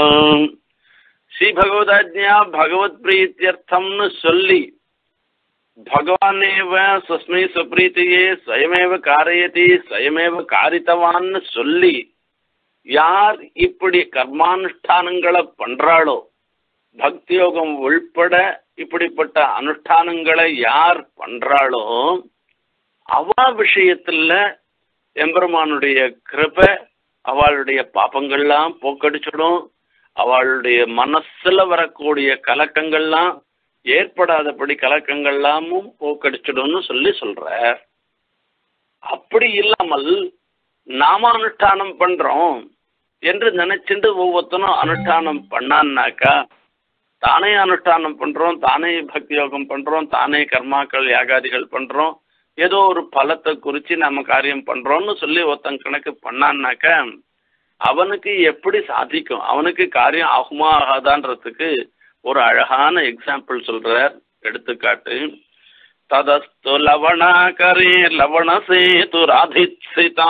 ஸ்ரீ பகவதாஜ்ஞா பகவத் பிரீத்தியர்த்தம்னு சொல்லி பகவானேவ சுஸ்மை சுப்ரீத்தியே ஸ்வயமேவ காரயதி ஸ்வயமேவ காரித்தவான்னு சொல்லி யார் இப்படி கர்மானுஷ்டானங்களை பண்றாளோ, பக்தி யோகம் உள்பட இப்படிப்பட்ட அனுஷ்டானங்களை யார் பண்றாளோ அவ விஷயத்துல எம்பெருமானுடைய கிருபை அவளுடைய பாப்பங்கள்லாம் போக்கடிச்சிடும். அவளுடைய மனசுல வரக்கூடிய கலக்கங்கள்லாம் ஏற்படாதபடி கலக்கங்கள்லாமும் போக்கடிச்சிடும்னு சொல்ற. அப்படி இல்லாமல் நாம அனுஷ்டானம் பண்றோம் என்று நினைச்சுட்டு ஒவ்வொருத்தனும் அனுஷ்டானம் பண்ணான்னாக்கா, தானே அனுஷ்டானம் பண்றோம், தானே பக்தி யோகம் பண்றோம், தானே கர்மாக்கள் யாகாதிகள் பண்றோம், ஏதோ ஒரு பலத்தை குறிச்சு நாம காரியம் பண்றோம்னு சொல்லி ஒருத்தன் கணக்கு பண்ணான்னாக்க அவனுக்கு எப்படி சாதிக்கும், அவனுக்கு காரியம் ஆகுமா ஆகாதான்றதுக்கு ஒரு அழகான எக்ஸாம்பிள் சொல்றார், எடுத்துக்காட்டு. ததஸ்து லவணாகரே லவணசேது ராதித்சிதா.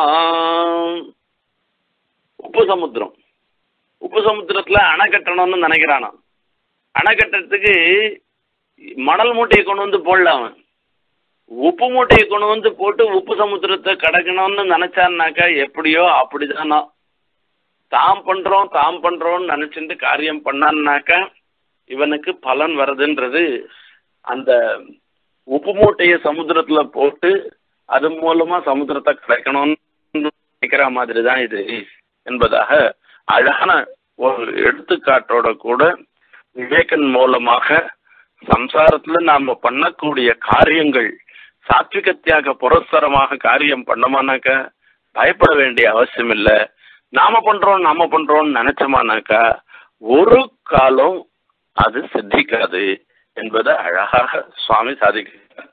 உப்பு சமுத்திரம், உப்பு சமுத்திரத்துல அணை கட்டணும்னு நினைக்கிறானா. அணை கட்டுறதுக்கு மணல் மூட்டையை கொண்டு வந்து போடல, அவன் உப்பு மூட்டையை கொண்டு வந்து போட்டு உப்பு சமுத்திரத்தை கடக்கணும்னு நினைச்சான்னாக்கா எப்படியோ அப்படிதானா. தாம் பண்றோம்னு நினைச்சிட்டு காரியம் பண்ணான்னாக்கா இவனுக்கு பலன் வருதுன்றது அந்த உப்பு மூட்டையை சமுத்திரத்துல போட்டு அது மூலமா சமுத்திரத்தை கிடைக்கணும்னு நினைக்கிற மாதிரி தான் இது என்பதாக அழகான ஒரு எடுத்துக்காட்டோட கூட விவேகன் மூலமாக சம்சாரத்துல நாம பண்ணக்கூடிய காரியங்கள் சாத்விகத்தியாக புரஸ்தரமாக காரியம் பண்ணோமானாக்கா பயப்பட வேண்டிய அவசியம் இல்லை. நாம பண்றோம்னு நினைச்சோமானாக்கா ஒரு காலம் அது சித்திக்காது என்பதை அழகாக சுவாமி சாதிக்கிறார்.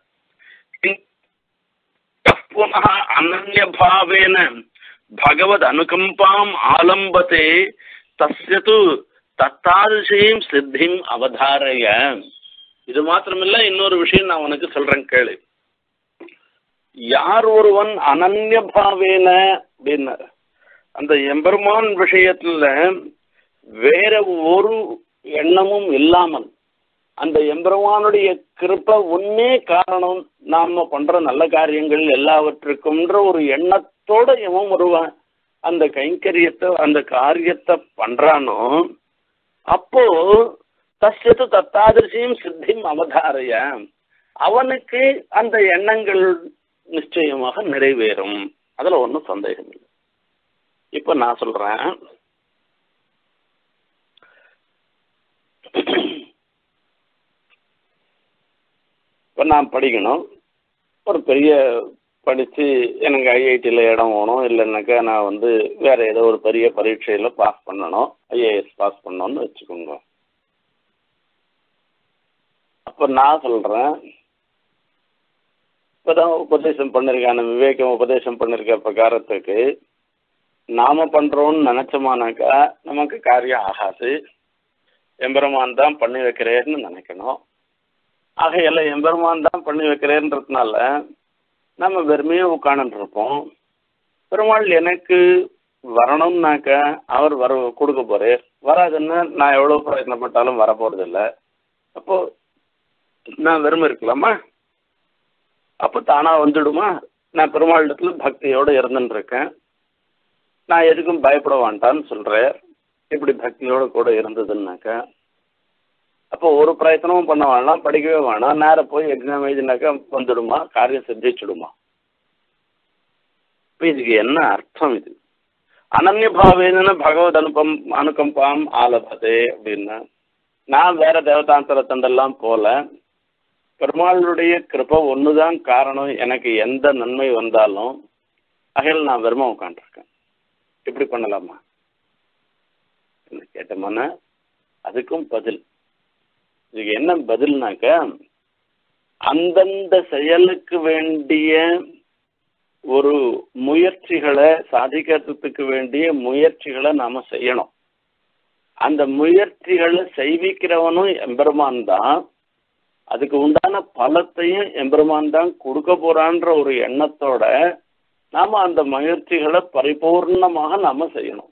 அனன்ய பாவேன பகவத் அனுகம்பாம் ஆலம்பதே தஸ்யது தத்தாதிசயம் சித்திம் அவதாரைய. இது மாத்திரமில்ல, இன்னொரு விஷயம் நான் உனக்கு சொல்றேன் கேளு. யார் ஒருவன் அனன்ய பாவேன அப்படின்னா அந்த எம்பெருமான் விஷயத்துல வேற ஒரு எண்ணமும் இல்லாமல் அந்த எம்பெருமானுடைய கிருப்பை ஒன்னே காரணம் நாம பண்ற நல்ல காரியங்கள் எல்லாவற்றுக்கும்ன்ற ஒரு எண்ணத்தோட எவன் வருவான் அந்த கைங்கரியத்தை அந்த காரியத்தை பண்றானோ அப்போ தஸ்யத்து தத்தாதிர்சியும் சித்திம் அவதாரைய அவனுக்கு அந்த எண்ணங்கள் நிச்சயமாக நிறைவேறும். அதுல ஒன்றும் சந்தேகம் இல்லை. இப்ப நான் சொல்றேன், இப்போ நான் படிக்கணும், ஒரு பெரிய படித்து எனக்கு ஐஐடியில் இடம் வேணும், இல்லைன்னாக்கா நான் வேற ஏதோ ஒரு பெரிய பரீட்சையில் பாஸ் பண்ணணும், ஐஏஎஸ் பாஸ் பண்ணணும்னு வச்சுக்கோங்க. அப்போ நான் சொல்கிறேன், இப்போதான் உபதேசம் பண்ணியிருக்கான விவேகம் உபதேசம் பண்ணியிருக்க பிரகாரத்துக்கு நாம் பண்ணுறோன்னு நினச்சோமானாக்கா நமக்கு காரியம் ஆகாது, எம்பெருமான் தான் பண்ணி வைக்கிறேன்னு நினைக்கணும். ஆகையில எம்பெருமான் தான் பண்ணி வைக்கிறேன்றதுனால நம்ம வெறுமையாக உட்காந்துருப்போம். பெருமாள் எனக்கு வரணும்னாக்க அவர் கொடுக்க போறார், வராதுன்னு நான் எவ்வளோ பிரயத்னப்பட்டாலும் வரப்போறதில்ல. அப்போ நான் வெறுமை இருக்கலாமா? அப்போ தானா வந்துடுமா? நான் பெருமாளிடத்துல பக்தியோடு இருந்துருக்கேன், நான் எதுக்கும் பயப்பட வேண்டான்னு சொல்றேன். இப்படி பக்தியோடு கூட இருந்ததுன்னாக்கா அப்போ ஒரு பிரயத்தனமும் பண்ண வேணாம், படிக்கவே வேணாம், நேரம் போய் எக்ஸாம் எழுதினாக்கா வந்துடுமா, காரியம் சித்திச்சிடுமா? இப்போ இதுக்கு என்ன அர்த்தம்? இது அனன்ய பாவேன பகவத் அனுகம்பாம் ஆலபதே அப்படின்னா நான் வேற தேவதாந்தர தண்டெல்லாம் போல, பெருமாளுடைய கிருபை ஒண்ணுதான் காரணம், எனக்கு எந்த நன்மை வந்தாலும் அகையில் நான் வெறுமை உட்காந்துருக்கேன். இப்படி பண்ணலாமா என்ன கேட்டோம்னா அதுக்கும் பதில். இதுக்கு என்ன பதில்னாக்க, அந்தந்த செயலுக்கு வேண்டிய ஒரு முயற்சிகளை சாதிக்கிறதுக்கு வேண்டிய முயற்சிகளை நாம செய்யணும். அந்த முயற்சிகளை செய்விக்கிறவனும் எம்பெருமான் தான், அதுக்கு உண்டான பலத்தையும் எம்பெருமான் தான் கொடுக்க போறான்ற ஒரு எண்ணத்தோட நாம அந்த முயற்சிகளை பரிபூர்ணமாக நாம செய்யணும்.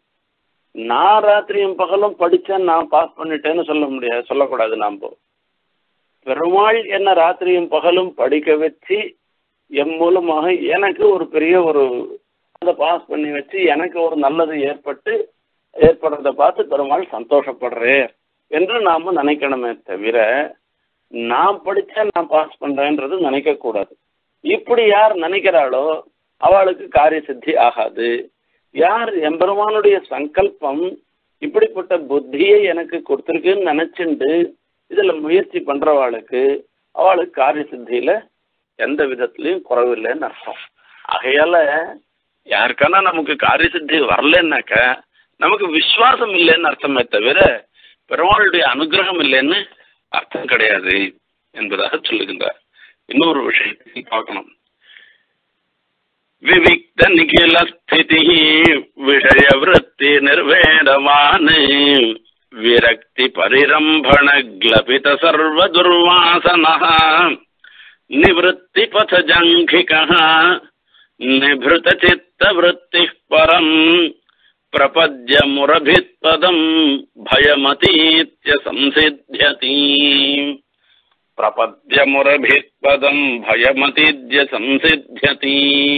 நான் ராத்திரியும் பகலும் படிச்சேன் நான் பாஸ் பண்ணிட்டேன்னு சொல்ல முடியாது, சொல்லக்கூடாது. நாம் பெருமாள் என்ன ராத்திரியும் பகலும் படிக்க வச்சு என் மூலமாக எனக்கு ஒரு பெரிய ஒரு அதை பாஸ் பண்ணி வச்சு எனக்கு ஒரு நல்லது ஏற்படுறதை பார்த்து பெருமாள் சந்தோஷப்படுறேன் என்று நாம நினைக்கணுமே தவிர நான் படிச்சா நான் பாஸ் பண்றேன்றது நினைக்க கூடாது. இப்படி யார் நினைக்கிறாளோ அவளுக்கு காரிய சித்தி ஆகாது. யார் எம்பெருமானுடைய சங்கல்பம் இப்படிப்பட்ட புத்தியை எனக்கு கொடுத்துருக்குன்னு நினைச்சுண்டு இதுல முயற்சி பண்றவாளுக்கு அவளுக்கு காரிய சித்தியில எந்த விதத்திலையும் குறவில்லைன்னு அர்த்தம். ஆகையால யாருக்கானா நமக்கு காரிய சித்தி வரலன்னாக்க நமக்கு விசுவாசம் இல்லைன்னு அர்த்தமே தவிர பெருமாளுடைய அனுகிரகம் இல்லைன்னு அர்த்தம் கிடையாது என்பதாக சொல்லுகின்றார். இன்னொரு விஷயத்தை பார்க்கணும். விவிக்த நிகில ஸ்திதி விஷய விருத்தி நிர்வேதவான் விரக்தி பரிரம்பண க்லபித சர்வ துர்வாசன நிவೃತ್ತಿ பத ஜங்கிக நிபிருத சித்த விருத்தி பரம் பிரபத்ய முரபித்பதம் பயமதீத்ய சம்சித்யதி. பிரபத்ய முரபித்பதம் பயமதீத்ய சம்சித்யதி.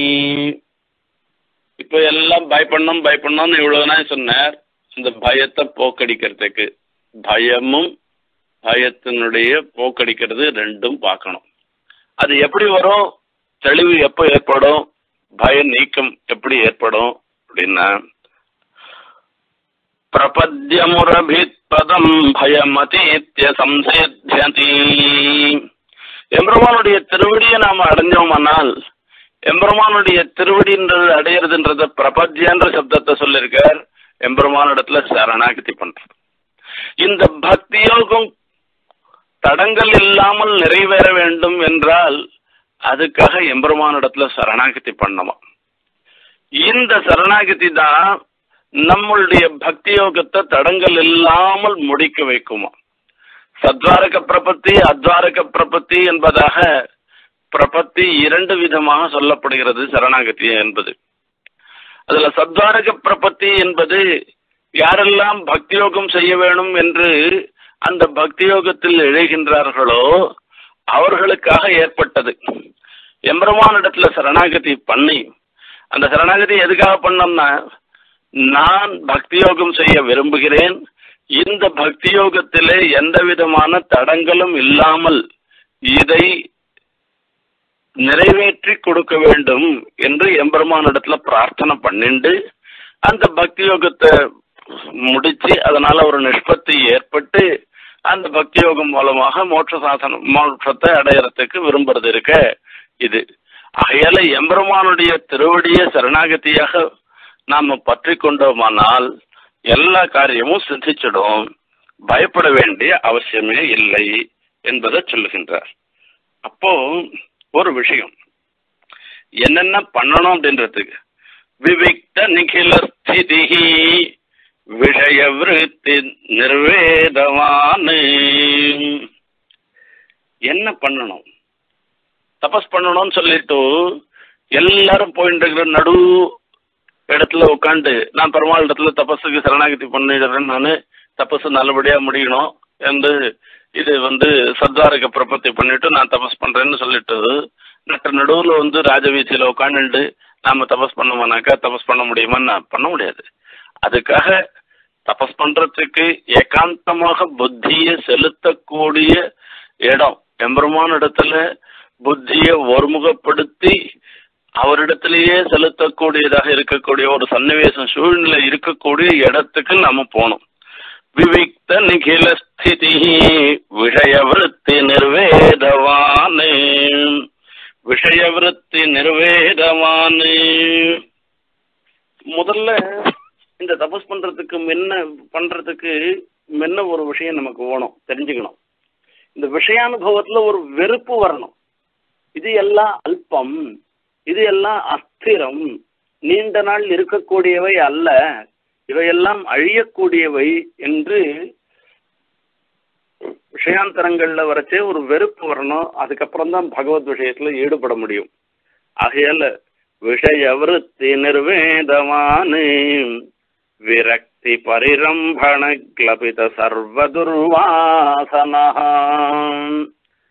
இப்போ எல்லாம் பயப்படணும்னு இவ்வளவுனா சொன்னார். இந்த பயத்தை போக்கடிக்கிறதுக்கு பயமும் பயத்தினுடைய போக்கடிக்கிறது ரெண்டும் பார்க்கணும். அது எப்படி வரும், தெளிவு எப்போ ஏற்படும், பய நீக்கம் எப்படி ஏற்படும் அப்படின்னா பிரபத்யமுரபித்பதம் பயமதீத்ய சம்சித்யதி. எம்பெருமானுடைய திருவடியை நாம அடைஞ்சோமானால் எம்பெருமானுடைய திருவடின்றது அடையிறதுன்றத பிரபத்யன்ற சப்தத்தை சொல்லியிருக்கார். எம்பெருமான இடத்துல சரணாகதி பண்றது. இந்த பக்தி யோகம் தடங்கள் இல்லாமல் நிறைவேற வேண்டும் என்றால் அதுக்காக எம்பெருமான இடத்துல சரணாகதி பண்ணணும். இந்த சரணாகதி தான் நம்மளுடைய பக்தி யோகத்தை தடங்கள் இல்லாமல் முடிக்க வைக்குமா. சத்வாரக பிரபத்தி அத்வாரக பிரபத்தி என்பதாக பிரபத்தி இரண்டு விதமாக சொல்லப்படுகிறது சரணாகதி என்பது. அதுல சத்வாரக பிரபத்தி என்பது யாரெல்லாம் பக்தி யோகம் செய்ய வேணும் என்று அந்த பக்தி யோகத்தில் எழுகின்றார்களோ அவர்களுக்காக ஏற்பட்டது. எம்பெருமானிடத்துல சரணாகதி பண்ணி அந்த சரணாகதி எதுக்காக பண்ணோம்னா, நான் பக்தி யோகம் செய்ய விரும்புகிறேன், இந்த பக்தி யோகத்திலே எந்த விதமான தடங்களும் இல்லாமல் இதை நிறைவேற்றி கொடுக்க வேண்டும் என்று எம்பெருமானிடத்துல பிரார்த்தனை பண்ணிண்டு அந்த பக்தி யோகத்தை முடிச்சு அதனால ஒரு நிஷ்பத்தி ஏற்பட்டு அந்த பக்தி யோகம் மூலமாக மோட்சத்தை அடையறதுக்கு விரும்புறது இருக்க இது. ஆகையால எம்பெருமானுடைய திருவடிய சரணாகதியாக நாம பற்றி கொண்டோமானால் எல்லா காரியமும் சித்திச்சிடும், பயப்பட வேண்டிய அவசியமே இல்லை என்பதை சொல்லுகின்றார். அப்போ ஒரு விஷயம் என்னென்ன பண்ணணும் அப்படின்றதுக்கு விவிக்த நிகில ஸ்திதி விஷய விருத்தி நிர்வேதவான் என்ன பண்ணணும், தபஸ் பண்ணணும்னு சொல்லிட்டு எல்லாரும் போயிட்டு இருக்கிற நடு இடத்துல உட்காந்து நான் பெருமாள் இடத்துல தபஸுக்கு சரணாகதி பண்ணிடுறேன், நான் தபஸ் நல்லபடியா முடியணும் என்று இது சத்வாரக பிரபத்தி பண்ணிட்டு நான் தபஸ் பண்றேன்னு சொல்லிட்டு நட்ட நடுவில் ராஜவீதியில உட்காந்துட்டு நாம தபஸ் பண்ணோம்னாக்கா தபஸ் பண்ண முடியுமான்னு பண்ண முடியாது. அதுக்காக தபஸ் பண்றதுக்கு ஏகாந்தமாக புத்தியை செலுத்தக்கூடிய இடம் எம்பெருமான இடத்துல புத்தியை ஒருமுகப்படுத்தி அவரிடத்திலேயே செலுத்தக்கூடியதாக இருக்கக்கூடிய ஒரு சன்னிவேசம் சூழ்நிலை இருக்கக்கூடிய இடத்துக்கு நாம போகணும். விவிக்த நிகில ஸ்திதி விஷய விருத்தி நிர்வேதவான் விஷய விருத்தி நிர்வேதவான். முதல்ல இந்த தபஸ் பண்றதுக்கு முன்ன ஒரு விஷயம் நமக்கு வேணும், தெரிஞ்சுக்கணும். இந்த விஷயானுபவத்துல ஒரு வெறுப்பு வரணும். இது எல்லாம் அல்பம், இது எல்லாம் அஸ்திரம், நீண்ட நாள் இருக்கக்கூடியவை அல்ல, இவையெல்லாம் அழியக்கூடியவை என்று விஷயாந்தரங்கள்ல வரைச்சே ஒரு வெறுப்பு வரணும். அதுக்கப்புறம் தான் பகவத் விஷயத்துல ஈடுபட முடியும். ஆகையால விஷய விருத்தி நிர்வேதவான் விரக்தி பரிரம்பண க்லபித சர்வ துர்வாசன.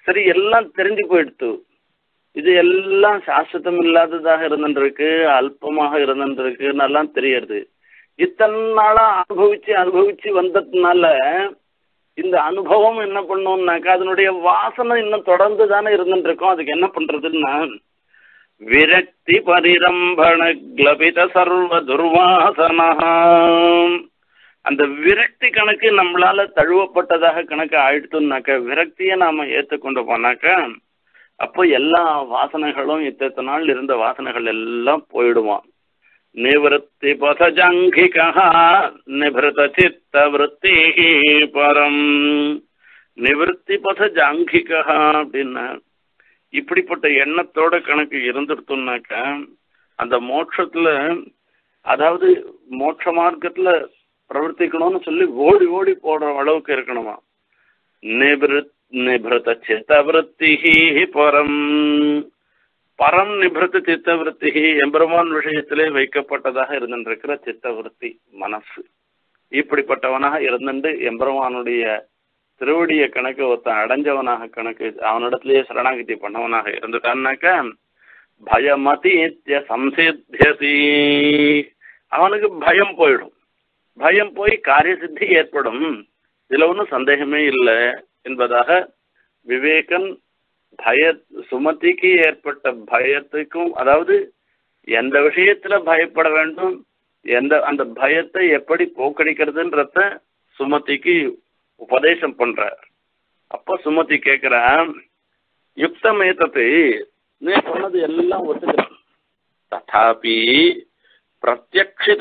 சரி எல்லாம் தெரிஞ்சு போயிடுத்து. இது எல்லாம் சாஸ்வதம் இல்லாததாக இருந்துருக்கு, அல்பமாக இருந்துருக்கு நல்லா தெரியறது. இத்தனை நாளா அனுபவிச்சு வந்ததுனால இந்த அனுபவம் என்ன பண்ணோம்னாக்கா அதனுடைய வாசனை இன்னும் தொடர்ந்து தானே இருந்துட்டு இருக்கோம். அதுக்கு என்ன பண்றதுன்னா விரக்தி பரிரம்பண கிளபித சர்வ துர்வாசனா, அந்த விரக்தி கணக்கு நம்மளால தழுவப்பட்டதாக கணக்கு ஆயிடுத்துனாக்க, விரக்தியை நாம ஏற்றுக்கொண்டு போனாக்கா அப்போ எல்லா வாசனைகளும் இத்தனை நாள் இருந்த வாசனைகள் எல்லாம் போயிடுவான். நிவத்தி பதஜாங்கிகா நிபிருத சித்த விருத்தி பரம். நிவர்த்தி பதஜாங்கிகா அப்படின்னா இப்படிப்பட்ட எண்ணத்தோட கணக்கு இருந்துடுத்தோம்னாக்கா அந்த மோட்சத்துல, அதாவது மோட்ச மார்க்கத்துல பிரவர்த்திக்கணும்னு சொல்லி ஓடி ஓடி போடுற அளவுக்கு இருக்கணுமா. நிபிருத சித்தவருத்தி பரம். பரம் நிபிருத்த சித்தவருத்தி எம்பெருமான் விஷயத்திலே வைக்கப்பட்டதாக இருந்திருக்கிற சித்தவருத்தி மனசு. இப்படிப்பட்டவனாக இருந்துட்டு எம்பெருமானுடைய திருவடிய கணக்கு ஒருத்தன் அடைஞ்சவனாக கணக்கு அவனிடத்திலேயே சரணாகதி பண்ணவனாக இருந்துட்டான்னாக்க பயமதீத்ய சம்சித்தியசி, அவனுக்கு பயம் போயிடும். பயம் போய் காரிய சித்தி ஏற்படும். இதுல ஒன்றும் சந்தேகமே இல்லை என்பதாக விவேகன் சுமதிக்கு ஏற்பட்ட பயத்துக்கும், அதாவது எந்த விஷயத்துல பயப்பட வேண்டும், அந்த பயத்தை எப்படி போக்கடிக்கிறதுன்றத சுமதிக்கு உபதேசம் பண்றார். அப்ப சுமதி கேட்கிற யுக்தமேதத்தை நீ சொன்னது எல்லாம் ஒத்துக்கிறேன். ததாபி பிரத்யக்ஷித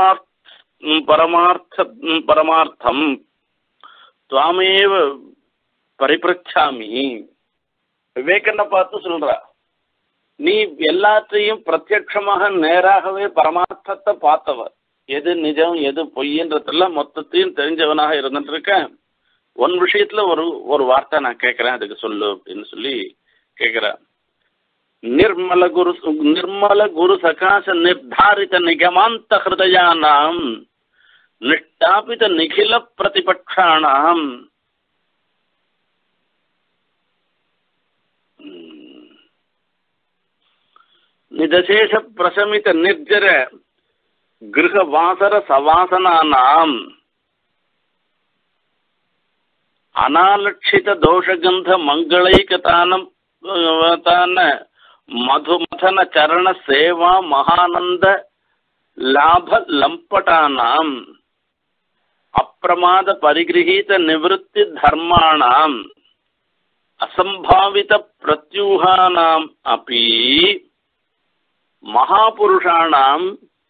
பரமார்த்தம் துவாமேவ பரிபிரச்சாமி. விவேகனை பார்த்து சொல்ற, நீ எல்லாத்தையும் பிரத்யட்சமாக நேராகவே பரமார்த்தத்தை பார்த்தவர், எது நிஜம் எது பொய்ன்றதெல்லாம் மொத்தத்தையும் தெரிஞ்சவனாக இருந்துட்டு இருக்க. ஒன் விஷயத்துல ஒரு வார்த்தை நான் கேட்கிறேன், அதுக்கு சொல்லு அப்படின்னு சொல்லி கேட்கிறேன். நிர்மல குரு சகாச நிர்தாரித நிகமாந்த ஹிருதயானாம் நிஷ்டாபித நிகில பிரதிபக்ஷாணாம் நிதசேஷ பிரசமித நிர்ஜர கிருஹ வாசர சவாசனானாம் அனாலட்சித தோஷகந்த மங்களைகதான மதுமதன சரண சேவா மகானந்த லாப லம்பட்டானாம் அப்பிரமாத பரிகிரஹீத நிவೃತ್ತಿ தர்மாணாம் அசம்பாவித பிரத்யூஹானாம் அபி மகாபுருஷாணாம்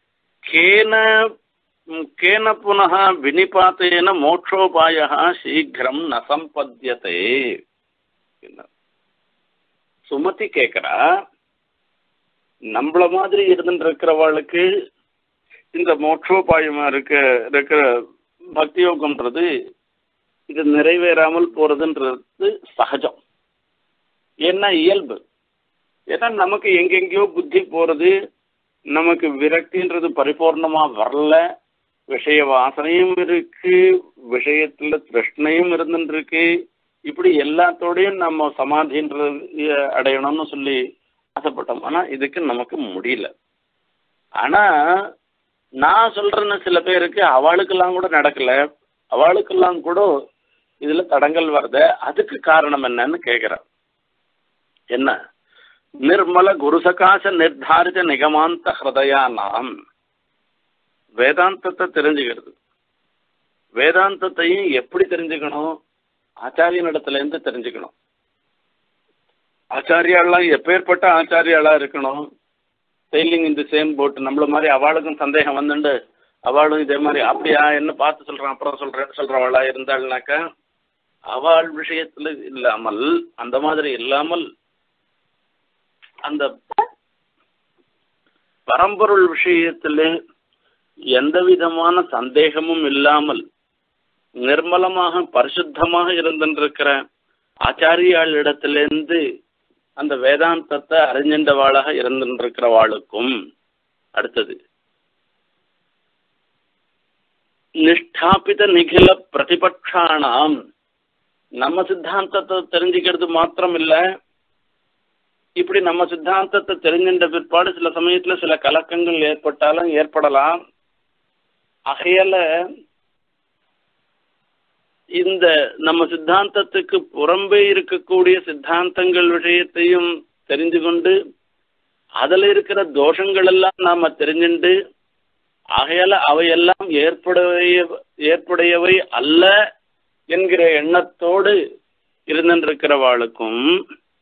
கேன புனः வினிபாத்தேன மோட்சோபாயः சீக்கிரம் ந சம்பத்யதே. சுமதி கேட்கிறா, நம்மள மாதிரி இருந்துட்டு இருக்கிறவாளுக்கு இந்த மோட்சோபாயமா இருக்கிற பக்தி யோகம்ன்றது இது நிறைவேறாமல் போறதுன்றது சகஜம். என்ன இயல்பு. ஏன்னா நமக்கு எங்கெங்கயோ புத்தி போறது, நமக்கு விரக்தின்றது பரிபூர்ணமா வரல, விஷய வாசனையும் இருக்கு, விஷயத்துல திருஷ்ணையும் இருந்துருக்கு. இப்படி எல்லாத்தோடையும் நம்ம சமாதின்றது அடையணும்னு சொல்லி ஆசைப்பட்டோம். ஆனா இதுக்கு நமக்கு முடியல. ஆனா நான் சொல்றேன்னு சில பேருக்கு அவளுக்கெல்லாம் கூட நடக்கல, அவளுக்கெல்லாம் கூட இதுல தடங்கள் வருது. அதுக்கு காரணம் என்னன்னு கேட்கிறேன். என்ன? நிர்மல குருசகாச நிர்தாரித நிகமாந்த ஹிருதயானாம். வேதாந்தத்தை தெரிஞ்சுக்கிறது. வேதாந்தத்தையும் எப்படி தெரிஞ்சுக்கணும்? ஆச்சாரியனிடத்துல இருந்து தெரிஞ்சுக்கணும். ஆச்சாரியாலாம் எப்பேற்பட்ட ஆச்சாரியாளா இருக்கணும்? செயிலிங் இந்த சேம் போட். நம்மள மாதிரி அவளுக்கும் சந்தேகம் வந்துண்டு அவளும் இதே மாதிரி அப்படியா என்ன பார்த்து சொல்றான் அப்புறம் சொல்றவளா இருந்தாள்னாக்கா அவள் விஷயத்துல இல்லாமல், அந்த மாதிரி இல்லாமல் அந்த பரம்பொருள் விஷயத்துல எந்த விதமான சந்தேகமும் இல்லாமல் நிர்மலமாக பரிசுத்தமாக இருந்திருக்கிற ஆச்சாரியாளிடத்திலிருந்து அந்த வேதாந்தத்தை அறிஞண்டவாளாக இருந்திருக்கிறவாளுக்கும் அடுத்தது நிஷ்டாபித நிகில பிரதிபக்ஷானாம் நம்ம சித்தாந்தத்தை தெரிஞ்சுக்கிறது மாத்திரம் இல்ல, இப்படி நம்ம சித்தாந்தத்தை தெரிஞ்சின்ற பிற்பாடு சில சமயத்துல சில கலக்கங்கள் ஏற்பட்டாலும் ஏற்படலாம். ஆகையால இந்த நம்ம சித்தாந்தத்துக்கு புறம்பே இருக்கக்கூடிய சித்தாந்தங்கள் விஷயத்தையும் தெரிஞ்சு கொண்டு அதுல இருக்கிற தோஷங்கள் எல்லாம் நாம தெரிஞ்சுண்டு, ஆகையால அவையெல்லாம் ஏற்புடையவை அல்ல என்கிற எண்ணத்தோடு இருந்திருக்கிறவாளுக்கும்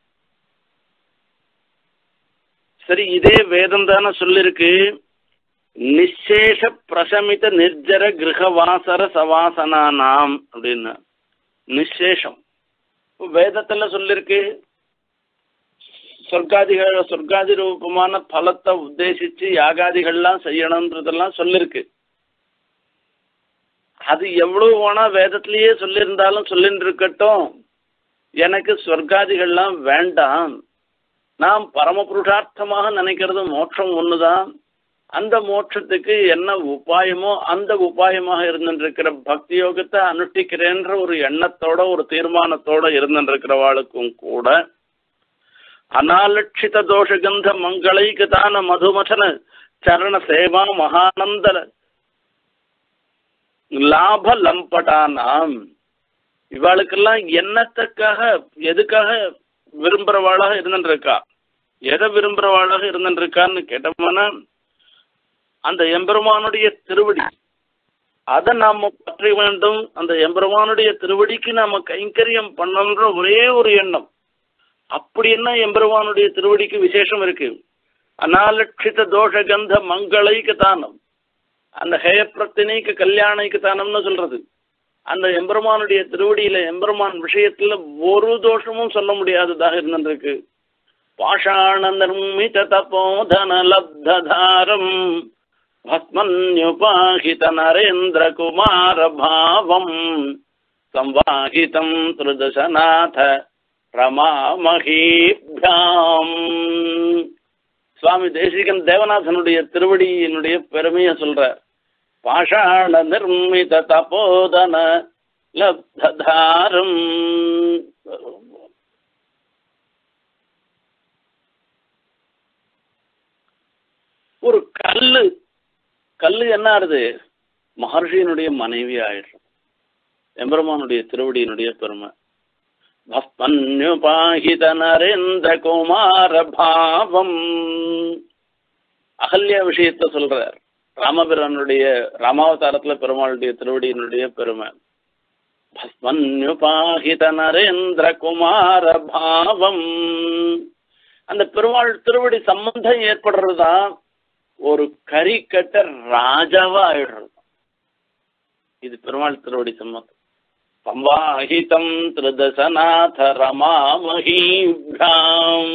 சரி, இதே வேதம் தானே சொல்லிருக்கு, நிச்சேஷ பிரசமித நிர்ஜர கிரகவாசர சவாசனானாம் அப்படின்னு. நிச்சேஷம் வேதத்துல சொல்லிருக்கு, சொர்க்காதி ரூபமான பலத்தை உத்தேசிச்சு யாகாதிகள்லாம் செய்யணும்ன்றதெல்லாம் சொல்லிருக்கு. அது எவ்வளவு வேணா வேதத்திலேயே சொல்லியிருந்தாலும் சொல்லிட்டு இருக்கட்டும், எனக்கு சொர்க்காதிகள்லாம் வேண்டாம், நாம் பரமபுருஷார்த்தமாக நினைக்கிறது மோட்சம் ஒண்ணுதான், அந்த மோட்சத்துக்கு என்ன உபாயமோ அந்த உபாயமாக இருந்துருக்கிற பக்தி யோகத்தை அனுஷ்டிக்கிறேன்ற ஒரு எண்ணத்தோட ஒரு தீர்மானத்தோட இருந்துருக்கிறவாளுக்கும் கூட அநாலட்சித தோஷகந்த மங்களைக்குதான மதுமசன சரண சேவா மகானந்த லாப லம்படானாம், இவாளுக்கெல்லாம் என்னத்துக்காக எதுக்காக விரும்புறவாளாக இருந்துருக்கா, எதை விரும்புறவாளாக இருந்துருக்கான்னு கேட்டோம்னா அந்த எம்பெருமானுடைய திருவடி, அதை நாம பற்றி வேண்டும், அந்த எம்பெருமானுடைய திருவடிக்கு நாம கைங்கரியம் பண்ணணுன்ற ஒரே ஒரு எண்ணம். அப்படி என்ன எம்பெருமானுடைய திருவடிக்கு விசேஷம் இருக்கு? அநாலட்சித தோஷ கந்த மங்களைக்கு தானம், அந்த ஹேயப்பிரத்தினைக்கு கல்யாணிக்கு தானம்னு சொல்றது. அந்த எம்பெருமானுடைய திருவடியில எம்பெருமான் விஷயத்துல ஒரு தோஷமும் சொல்ல முடியாததாக இருந்திருக்கு. பாஷாண நிர்மித தபோதன லப்ததாரம் பஸ்மன்யுபாஹித நரேந்திர குமார பாவம் சம்வாஹிதம் திருதசநாத ரமாமஹீப்யாம். சுவாமி தேசிகன் தேவநாதனுடைய திருவடியினுடைய பெருமையை சொல்ற. பாஷாண நிர்மித தபோதன லப்ததாரம், ஒரு கல்லு என்ன ஆறுது, மகர்ஷியினுடைய மனைவி ஆயிடுறோம். எம்பெருமானுடைய திருவடியினுடைய பெருமை. பஸ்மன்யுபாஹித நரேந்திர குமார பாவம், அகல்யா விஷயத்த சொல்றார். ராமபிரானுடைய ராமாவதாரத்துல பெருமாளுடைய திருவடியினுடைய பெருமை. பஸ்மன்யுபாஹித நரேந்திர குமார பாவம், அந்த பெருமாள் திருவடி சம்பந்தம் ஏற்படுறதுதான் ஒரு கரிக்கட்ட ராஜாவா ஆயிடுறது. இது பெருமாள் திருவடி சம்பந்தம். சம்வாஹிதம் திருதசநாத ரமாமஹீப்யாம்,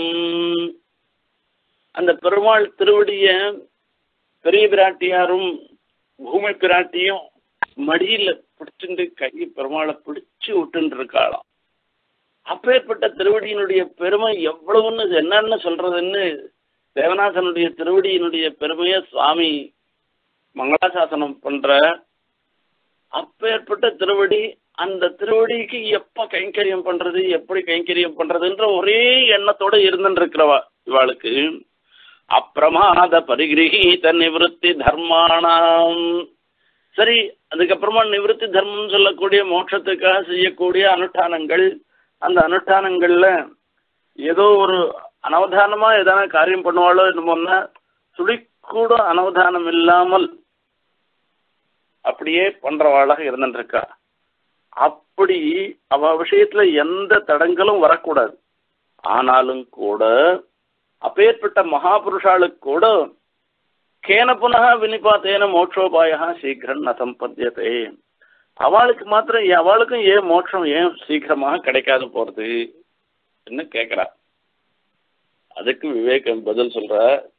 அந்த பெருமாள் திருவடிய பெரிய பிராட்டியாரும் பூமி பிராட்டியும் மடியில பிடிச்சுட்டு கை பெருமாளை பிடிச்சு விட்டு இருக்காளாம். அப்பேற்பட்ட திருவடியினுடைய பெருமை எவ்வளவுன்னு என்னன்னு சொல்றதுன்னு தேவநாதனுடைய திருவடியினுடைய பெருமையை சுவாமி மங்களாசாசனம் பண்ற. அப்பேற்பட்ட திருவடி, அந்த திருவடிக்கு எப்ப கைங்கரியம் பண்றது, எப்படி கைங்கரியம் பண்றதுன்ற ஒரே எண்ணத்தோட இருந்துருக்கிறவா இவாளுக்கு. அப்பிரமாத பரிகிரகீத நிவத்தி தர்மானாம், சரி அதுக்கப்புறமா நிவத்தி தர்மம் சொல்லக்கூடிய மோட்சத்துக்காக செய்யக்கூடிய அனுஷ்டானங்கள், அந்த அனுஷ்டானங்கள்ல ஏதோ ஒரு அனவதானமா எதனா காரியம் பண்ணுவாளோ என்னமோன்னா துளிக்கூட அனவதானம் இல்லாமல் அப்படியே பண்றவாளாக இருந்துருக்கா. அப்படி அவ விஷயத்துல எந்த தடங்களும் வரக்கூடாது. ஆனாலும் கூட அப்பேற்பட்ட மகாபுருஷாளுக்கு கூட கேன புனக வினிபாத்தேன மோட்சோபாய சீக்கிரம் ந சம்பத்தியதே, அவளுக்கு மாத்திரம் அவளுக்கும் ஏன் மோட்சம் ஏன் சீக்கிரமாக கிடைக்காது போறது என்ன கேட்கிறா. அதுக்கு விவேகம் பதில் சொல்ற.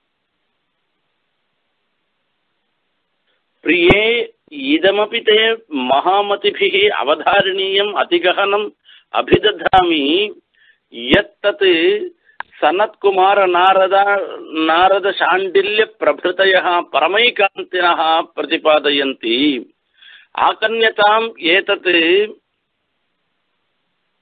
பிரியே இதமபி தே மகாமதிபிஹி அவதாரணீயம் அதிகஹனம் அபிததாமி யத்தத் சனத்குமார நாரத சாண்டில்ய பிரபிருதயः பரமைகாந்தினः பிரதிபாதயந்தி ஆகன்யதாம் ஏதத்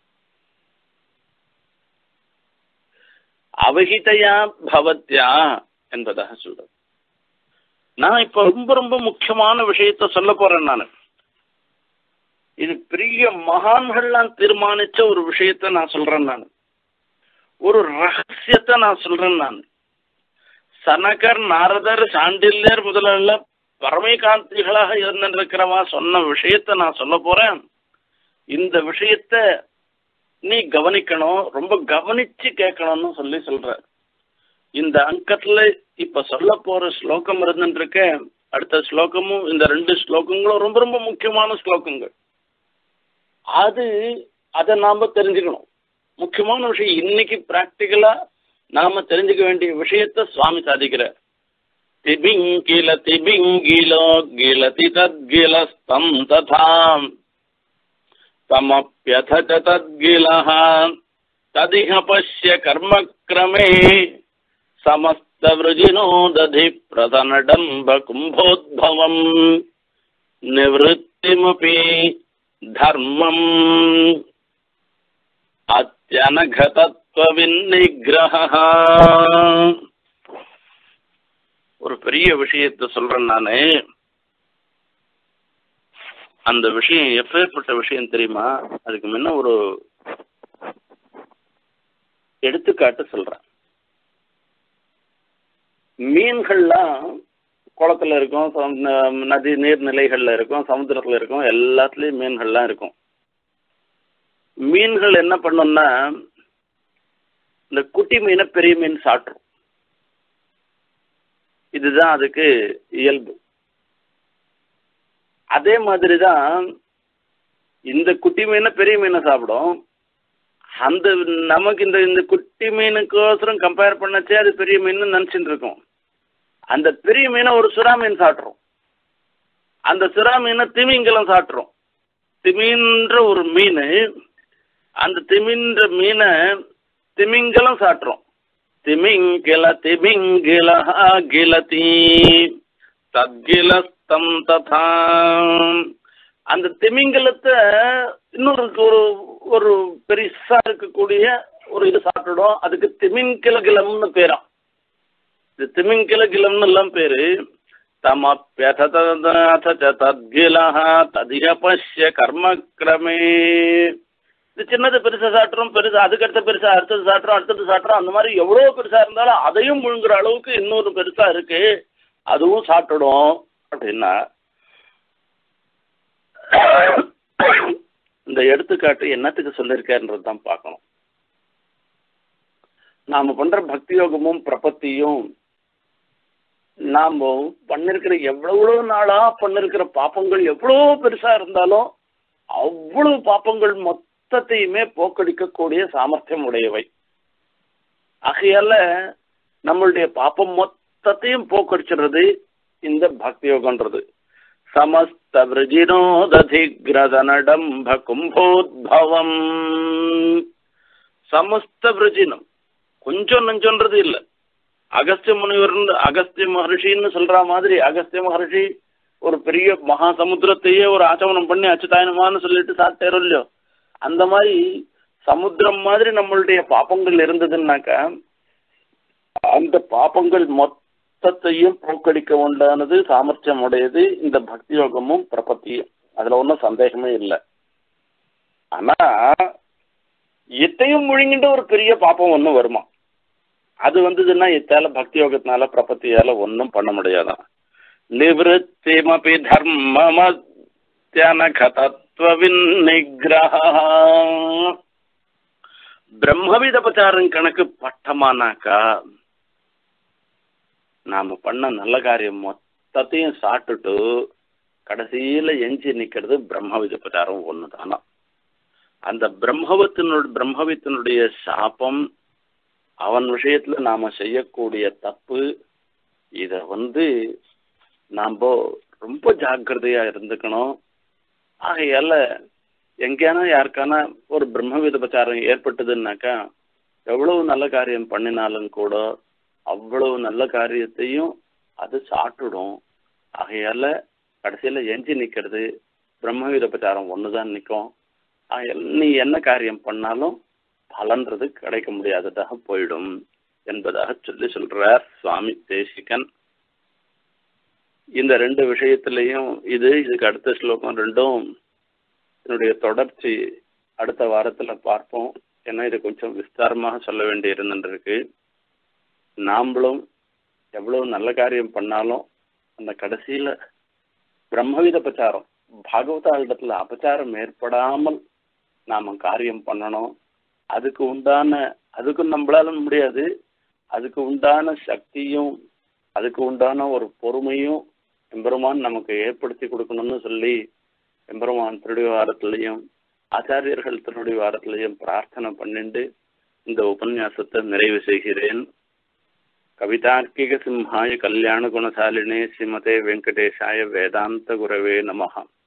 அவஹிதையா பவத்யா என்பதாக சொல்றது. நான் இப்ப ரொம்ப ரொம்ப முக்கியமான விஷயத்த சொல்ல போறேன். நான் இது பெரிய மகான்கள்லாம் தீர்மானிச்ச ஒரு விஷயத்த நான் சொல்றேன். நான் ஒரு ரகசியத்தை நான் சொல்றேன். நான் சனகர், நாரதர், சாண்டில்யர் முதல்ல பரமேகாந்திகளாக இருந்திருக்கிறவா சொன்ன விஷயத்த நான் சொல்ல போறேன். இந்த விஷயத்த நீ கவனிக்கணும், ரொம்ப கவனிச்சு கேட்கணும்னு சொல்ற. இந்த அங்கத்துல இப்ப சொல்ல போற ஸ்லோகம் இருந்துருக்க, அடுத்த ஸ்லோகமும் இந்த 2 ஸ்லோகங்களும் ரொம்ப ரொம்ப முக்கியமான ஸ்லோகங்கள். அதை நாம தெரிஞ்சுக்கணும். முக்கியமான விஷயம் இன்னைக்கு பிராக்டிக்கலா நாம தெரிஞ்சுக்க வேண்டிய விஷயத்த சுவாமி சாதிக்கிறார். திபிங்கில திபிங்கிலோ கிலதி தத்கிலஸ்தம் ததாம் தமப்யத தத்கிலஹ ததிஹ பஷ்ய கர்மக்ரமே சமஸ்த விருஜினோ ததி பிரதனடம்ப கும்போத்பவம் நிவృத்திமபி தர்மம் அத்யனகதத்வ விநிகிரஹ. ஒரு பெரிய விஷயத்தை சொல்றேன் நானு. அந்த விஷயம் எப்பேற்பட்ட விஷயம் தெரியுமா? அதுக்கு முன்ன ஒரு எடுத்துக்காட்டு சொல்றேன். மீன்கள்லாம் குளத்துல இருக்கும், நதி நீர்நிலைகள்ல இருக்கும், சமுத்திரத்துல இருக்கும், எல்லாத்துலயும் மீன்கள்லாம் இருக்கும். மீன்கள் என்ன பண்ணும்னா, இந்த குட்டி மீனை பெரிய மீன் சாப்பிடும். இதுதான் அதுக்கு இயல்பு. அதே மாதிரிதான் இந்த குட்டி மீனை பெரிய மீனை சாப்பிடும். அந்த நமக்கு இந்த குட்டி மீனுக்கோசரம் கம்பேர் பண்ணச்சே அது பெரிய மீன் நினைச்சுட்டு இருக்கும். அந்த பெரிய மீனை ஒரு சுறா மீன் சாப்பிட்றோம். அந்த சுறா மீனை திமிங்கலம் சாப்பிட்றோம். திமின்ற ஒரு மீன், அந்த திமின்ற மீனை திமிங்கலம் சாப்பிட்றோம். திமிங்கில திமிங்கில கிலதி தத்கிலஸ்தம் ததா. அந்த திமிங்கலத்தை இன்னொரு ஒரு பெருசா இருக்கக்கூடிய ஒரு இது சாப்பிட்டுடும். அதுக்கு திமிங்கிலகிலம்னு பேராம். இது திமிங்கிலகிலம்னு எல்லாம் பேரு. தமப்யத தத்கிலஹ ததிஹ பஷ்ய கர்மக்ரமே. இது சின்னது பெருசா சாப்பிட்றோம், பெருசா அதுக்கடுத்த பெருசா அடுத்தது சாப்பிட்றோம், அடுத்தது சாப்பிட்றோம். அந்த மாதிரி எவ்வளவு பெருசா இருந்தாலும் அதையும் முழுங்குற அளவுக்கு இன்னொரு பெருசா இருக்கு, அதுவும் சாப்பிட்டுடும் அப்படின்னா. இந்த எடுத்துக்காட்டு என்னத்துக்கு சொல்லியிருக்காருன்றது தான் பார்க்கணும். நாம பண்ற பக்தி யோகமும் பிரபத்தியும் நாம பண்ணிருக்கிற எவ்வளவு நாளா பண்ணிருக்கிற பாப்பங்கள் எவ்வளவு பெருசா இருந்தாலும் அவ்வளவு பாப்பங்கள் மொத்தத்தையுமே போக்கடிக்கக்கூடிய சாமர்த்தியம் உடையவை. ஆகையால நம்மளுடைய பாப்பம் மொத்தத்தையும் போக்கடிச்சிடுறது இந்த பக்தி யோகன்றது. சமஸ்த விரஜினோததிக்ரதனடம்ப கும்போத்பவம். சமஸ்த விரஜினம் கொஞ்சம் நஞ்சன்றது இல்லை. அகஸ்திய முனிவர், அகஸ்திய மகர்ஷின்னு சொல்ற மாதிரி, அகஸ்திய மகர்ஷி ஒரு பெரிய மகா சமுத்திரத்தையே ஒரு ஆச்சமனம் பண்ணி அச்சுதாயனமான்னு சொல்லிட்டு சாப்பிட்டாரோ இல்லையோ, அந்த மாதிரி சமுத்திரம் மாதிரி நம்மளுடைய பாப்பங்கள் இருந்ததுன்னாக்கா அந்த பாப்பங்கள் மொத்தத்தையும் போக்கடிக்க உண்டானது சாமர்த்தியம் உடையது இந்த பக்தி யோகமும் பிரபத்தியும். அதுல ஒன்றும் சந்தேகமே இல்லை. ஆனா எத்தையும் முழுங்கிட்டு ஒரு பெரிய பாப்பம் ஒன்றும் வருமா? அது வந்ததுன்னா இத்தால பக்தி யோகத்தினால பிரபத்தியால ஒன்றும் பண்ண முடியாதான். நிவృத்திமபி தர்மமத்யனகதத்வ விநிகிரஹ. பிரம்மவிதபச்சாரம் கணக்கு பட்டமானாக்கா நாம பண்ண நல்ல காரியம் மொத்தத்தையும் சாப்பிட்டுட்டு கடைசியில எஞ்சி நிக்கிறது பிரம்மவிதபச்சாரம் ஒண்ணுதானா. அந்த பிரம்மவித்தினுடைய சாபம், அவன் விஷயத்துல நாம செய்யக்கூடிய தப்பு, இத நாம ரொம்ப ஜாக்கிரதையா இருந்துக்கணும். ஆகையால எங்கேனா யாருக்கான ஒரு பிரம்மவிதபச்சாரம் ஏற்பட்டதுன்னாக்கா எவ்வளவு நல்ல காரியம் பண்ணினாலும் கூட அவ்வளவு நல்ல காரியத்தையும் அது சாப்பிட்டுடும். ஆகையால கடைசியில எஞ்சி நிக்கிறது பிரம்மவிதபச்சாரம் ஒண்ணுதான் நிற்கும். நீ என்ன காரியம் பண்ணாலும் பலன்றது கிடைக்க முடியாததாக போயிடும் என்பதாக சொல்றார் சுவாமி தேசிகன். இந்த ரெண்டு விஷயத்திலையும் இதுக்கு அடுத்த ஸ்லோகம் ரெண்டும் என்னுடைய தொடர்ச்சி அடுத்த வாரத்துல பார்ப்போம். ஏன்னா இது கொஞ்சம் விஸ்தாரமாக சொல்ல வேண்டி இருந்துருக்கு. நாமளும் எவ்வளவு நல்ல காரியம் பண்ணாலும் அந்த கடைசியில பிரம்மவித அபச்சாரம், பாகவதாளிடத்துல அபச்சாரம் ஏற்படாமல் நாம காரியம் பண்ணணும். அதுக்கு நம்மளால முடியாது. அதுக்கு உண்டான சக்தியும் அதுக்கு உண்டான ஒரு பொறுமையும் எம்பெருமான் நமக்கு ஏற்படுத்தி கொடுக்கணும்னு சொல்லி எம்பெருமான் திருடி வாரத்திலையும் ஆச்சாரியர்கள் திருடி வாரத்திலையும் பிரார்த்தனை பண்ணிட்டு இந்த உபன்யாசத்தை நிறைவு செய்கிறேன். கவிதார்க்கிக சிம்ஹாய கல்யாண குணசாலினே ஸ்ரீமதே வெங்கடேஷாய வேதாந்த குரவே நமஹ.